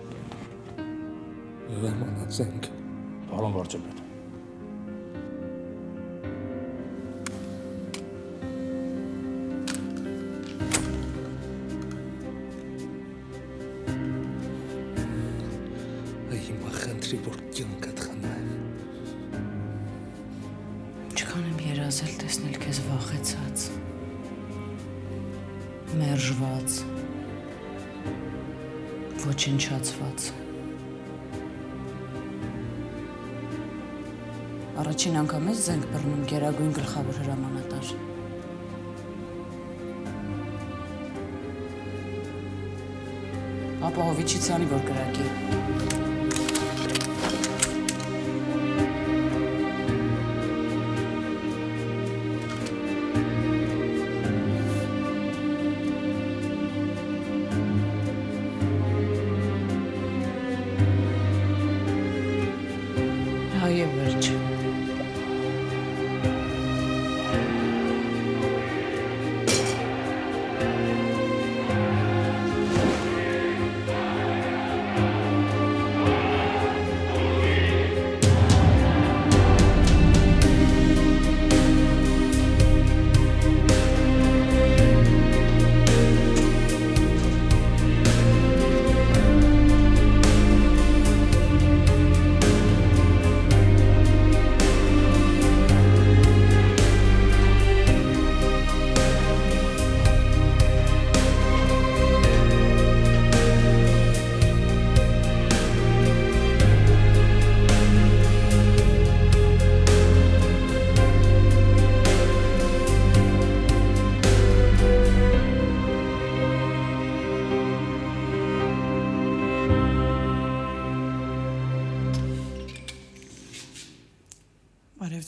Ուրեմն զենք։ Պարոն վարչապետ։ Ոչնչացված։ Առաջին անգամ ես զենք բռնում գերագույն գլխավոր հրամանատար։ Ապահովիչի ցանի որ կրակի։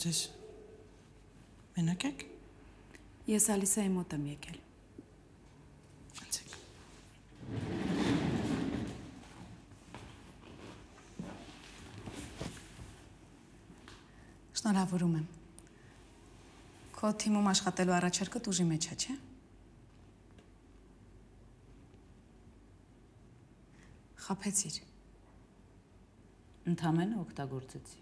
ձեզ մենակ եք։ Ես Ալիսայի մոտ եմ եկել։ Շնորհավորում եմ։ Քո թիմում աշխատելու առաջարկը ուժի մեջ է, չէ՞։ Խաբեցիր։ Ընդամենը օգտագործեցի։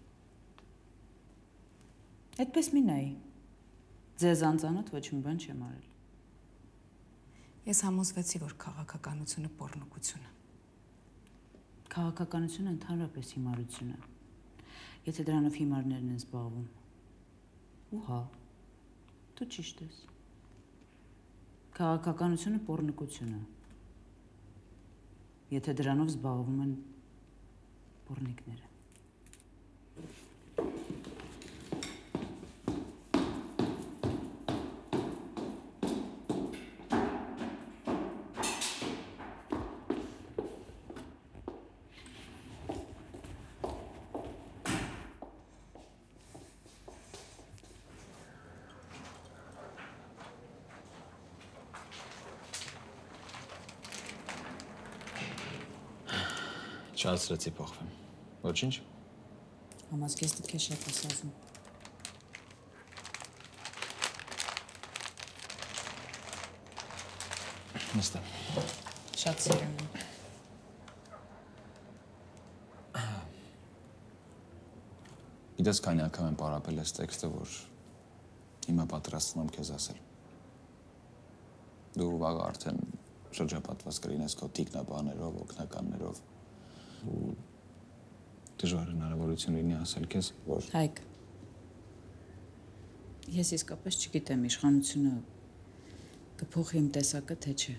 Այդպես մի նայի։ Ձեզ անծանոթ ոչ մի բան չեմ արել։ Ես համոզվեցի, որ քաղաքականությունը պոռնոգություն է։ Քաղաքականությունը ընդհանրապես հիմարություն է։ Եթե դրանով հիմարներն են զբաղվում։ Ու հա, դու ճիշտ ես։ Քաղաքականությունը պոռնոգություն է։ Եթե դրանով զբաղվում են պոռնիկները։ Չհասցրեցի փոխվեմ։ Ոչինչ։ Համազգես դիտք է շատ ես ասում։ Նստեմ։ Շատ սիրում եմ։ Գիտես քանի անգամ եմ պարապել այս տեքստը, որ հիմա պատրաստվում եմ քեզ ասել։ Դու վաղ արդեն շրջապատված կլինես քո տիկնաբաներով, օգնականներով ու դժվար հնարավորություն լինի ասել քեզ, որ Հայկ, ես իսկապես չգիտեմ իշխանությունը կփոխի իմ տեսակը, թե չէ։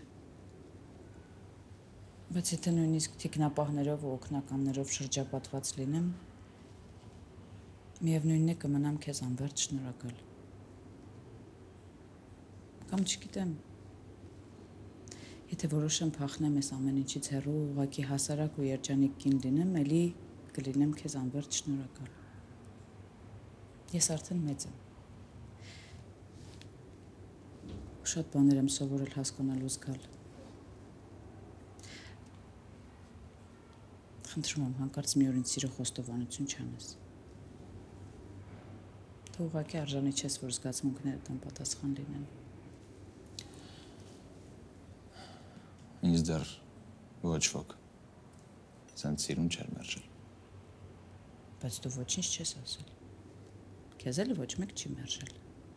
Բայց եթե նույնիսկ թիկնապահներով ու օգնականներով շրջապատված լինեմ, միևնույնն է կմնամ քեզ անվերջ շնորհակալ։ Կամ չգիտեմ, եթե որոշեմ փախնեմ այս ամեն ինչից հեռու, ուղղակի հասարակ ու երջանիկ կին լինեմ, էլի կլինեմ քեզ անվերջ շնորհակալ։ Ես արդեն մեծ եմ։ Շատ բաներ եմ սովորել հասկանալ ու զգալ։ Խնդրում եմ, հանկարծ մի օր ինձ սիրո խոստովանություն չանես։ Դու ուղղակի արժանի չես, որ զգացմունքներդ անպատասխան լինեն։ Ինձ դեռ ոչ ոք սենց սիրուն չեր մերժել։ Բայց դու ոչինչ չես ասել։ Քեզ էլ ոչ մեկ չի մերժել։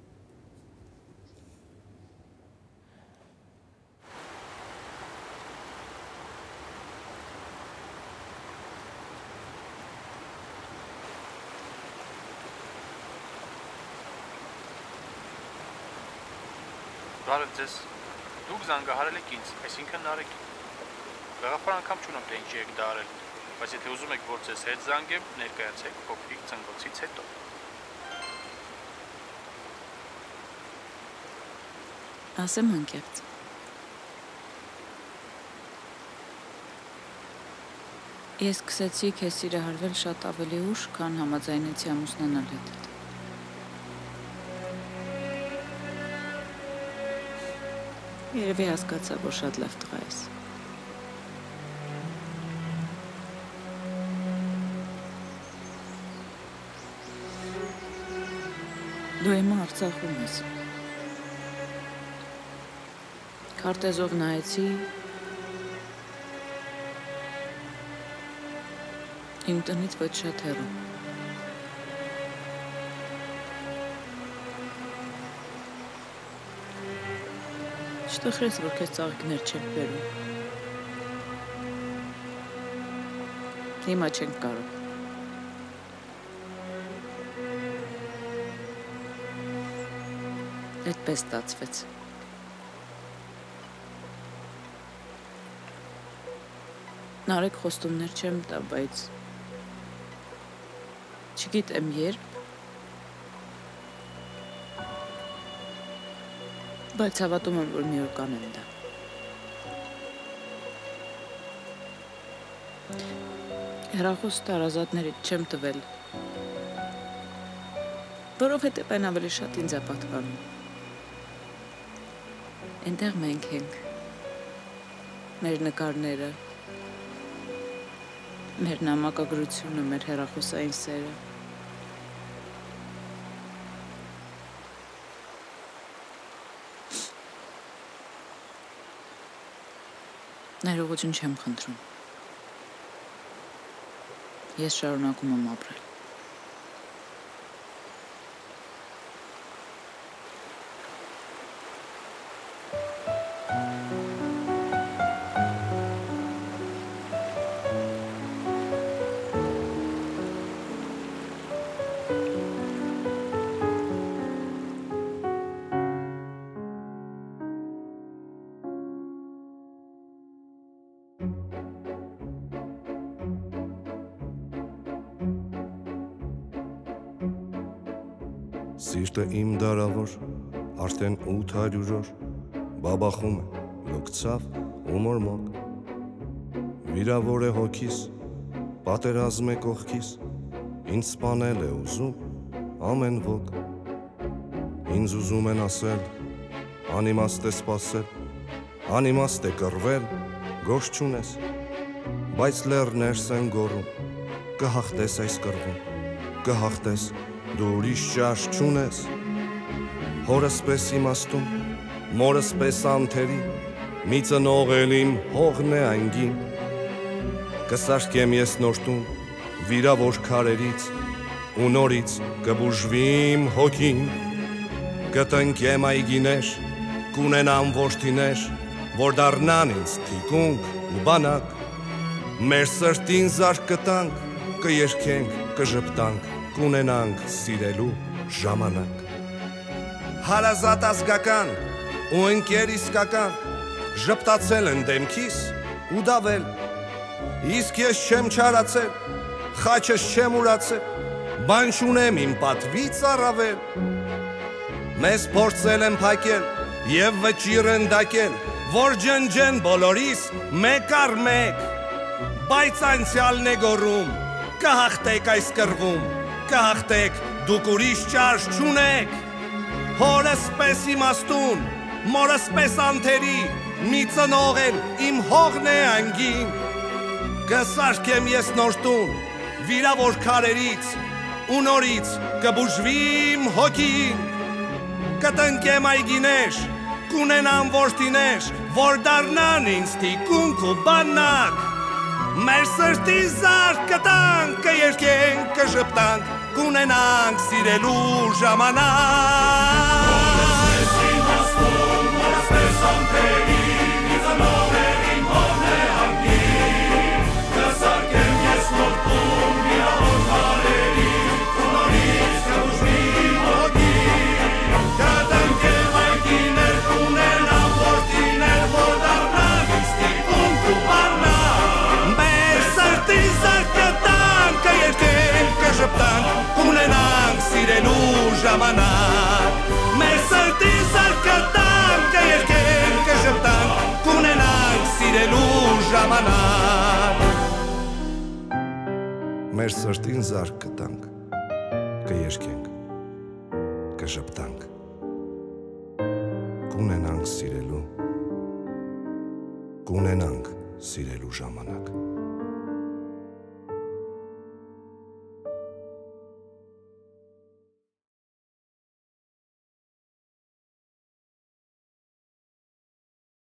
Բարև ձեզ։ Դուք զանգահարել եք ինձ, այսինքն Նարեկին։ Գաղափար անգամ չունեմ, թե ինչի եք դա արել, բայց եթե ուզում եք, որ ձեզ հետ զանգեմ, ներկայացեք փոքրիկ ծնկոցից հետո։ Ասեմ անկեղծ։ Ես սկսեցի քեզ սիրահարվել շատ ավելի ուշ, քան համաձայնեցի ամուսնանալ հետդ։ Երևի հասկացա, որ շատ լավ տղա ես։ Դու հիմա Արցախում ես։ Քարտեզով նայեցի, իմ տնից ոչ շատ հեռու։ Չտխրես, որ քեզ ծաղիկներ չեն բերում։ Հիմա չենք կարող։ Այդպես ստացվեց։ Նարեկ խոստումներ չեմ տա, բայց չգիտեմ երբ, բայց հավատում եմ, որ մի օր կանեմ դա։ Հեռախոս տարազատներից չեմ տվել, Որովհետև այն ավելի շատ ինձ է պատկանում։ Այնտեղ մենք ենք։ Մեր նկարները, մեր նամակագրությունը, մեր հեռախոսային սերը։ Ներողություն չեմ խնդրում։ Ես շարունակում եմ ապրել։ Սիրտը իմ դարավոր, արդեն ութ հարյուր օր, բաբախում է, լոկցավ ու մորմոք։ Վիրավոր է հոգիս, պատերազմ է կողքիս, ինձ սպանել է ուզում ամեն ոք։ Ինձ ուզում են ասել, անիմաստ է սպասել, անիմաստ է կռվել, գոշ չունես, բայց լեռներս են գոռում, կհաղթես այս կռվում, կհաղթես, դու ուրիշ ճաշ չունես, հորս պես իմաստուն, մորս պես անթերի, մի ծնող էլ իմ հողն է անգին, կսարքեմ ես նոր տուն, վիրավոր քարերից, ու նորից կբուժվիմ հոգին, կտնկեմ այգիներ, կունենամ որդիներ, որ դառնան ինձ թիկունք ու բանակ, մեր սրտին զարկ կտանք, կերքենք, կժպտանք, կունենանք սիրելու ժամանակ։ Հարազատ ազգական ու ընկեր իսկական ժպտացել են դեմքիս ու դավել, իսկ ես չեմ չարացել, խաչս չեմ ուրացել, բան չունեմ իմ պատվից առավել։ Մեզ փորձել են փակել և վճիռ են դակել, որ ջնջեն բոլորիս մեկ առ մեկ, բայց անցյալն է գոռում, կհաղթեք այս կռվում, կհաղթեք, դուք ուրիշ ճաշ չունեք, հորս պես իմաստուն, մորս պես անթերի, մի ծնող էլ իմ հողն է անգին, կսարքեմ ես նոր տուն, վիրավոր քարերից, ու նորից կբուժվիմ հոգին, կտնկեմ այգիներ, կունենամ որդիներ, որ դառնան ինձ թիկունք ու բանակ, մեր սրտի զարկ կտանք, կերքենք, կժպտանք, կունենանք սիրելու ժամանակ։ Որս պես իմաստուն, որս պես անթերի, մի ծնող էլ իմ հողն է անգին, կսարքեմ ես նոր տուն, վիրավոր քարերից, ու նորից կբուժվիմ հոգին, կտնկեմ այգիներ, կունենամ որդիներ, որ դառնան ինձ թիկունք ու բանակ, մեր սրտի զարկ կտանք, կերքենք, կժպտանք, կունենանք սիրելու ժամանակ, մեր սրտի զարկ կտանք, կերքենք, կժպտանք, կունենանք սիրելու ժամանակ։ Մեր սրտին զարկ կտանք, կերքենք, կժպտանք, կունենանք սիրելու, կունենանք սիրելու ժամանակ։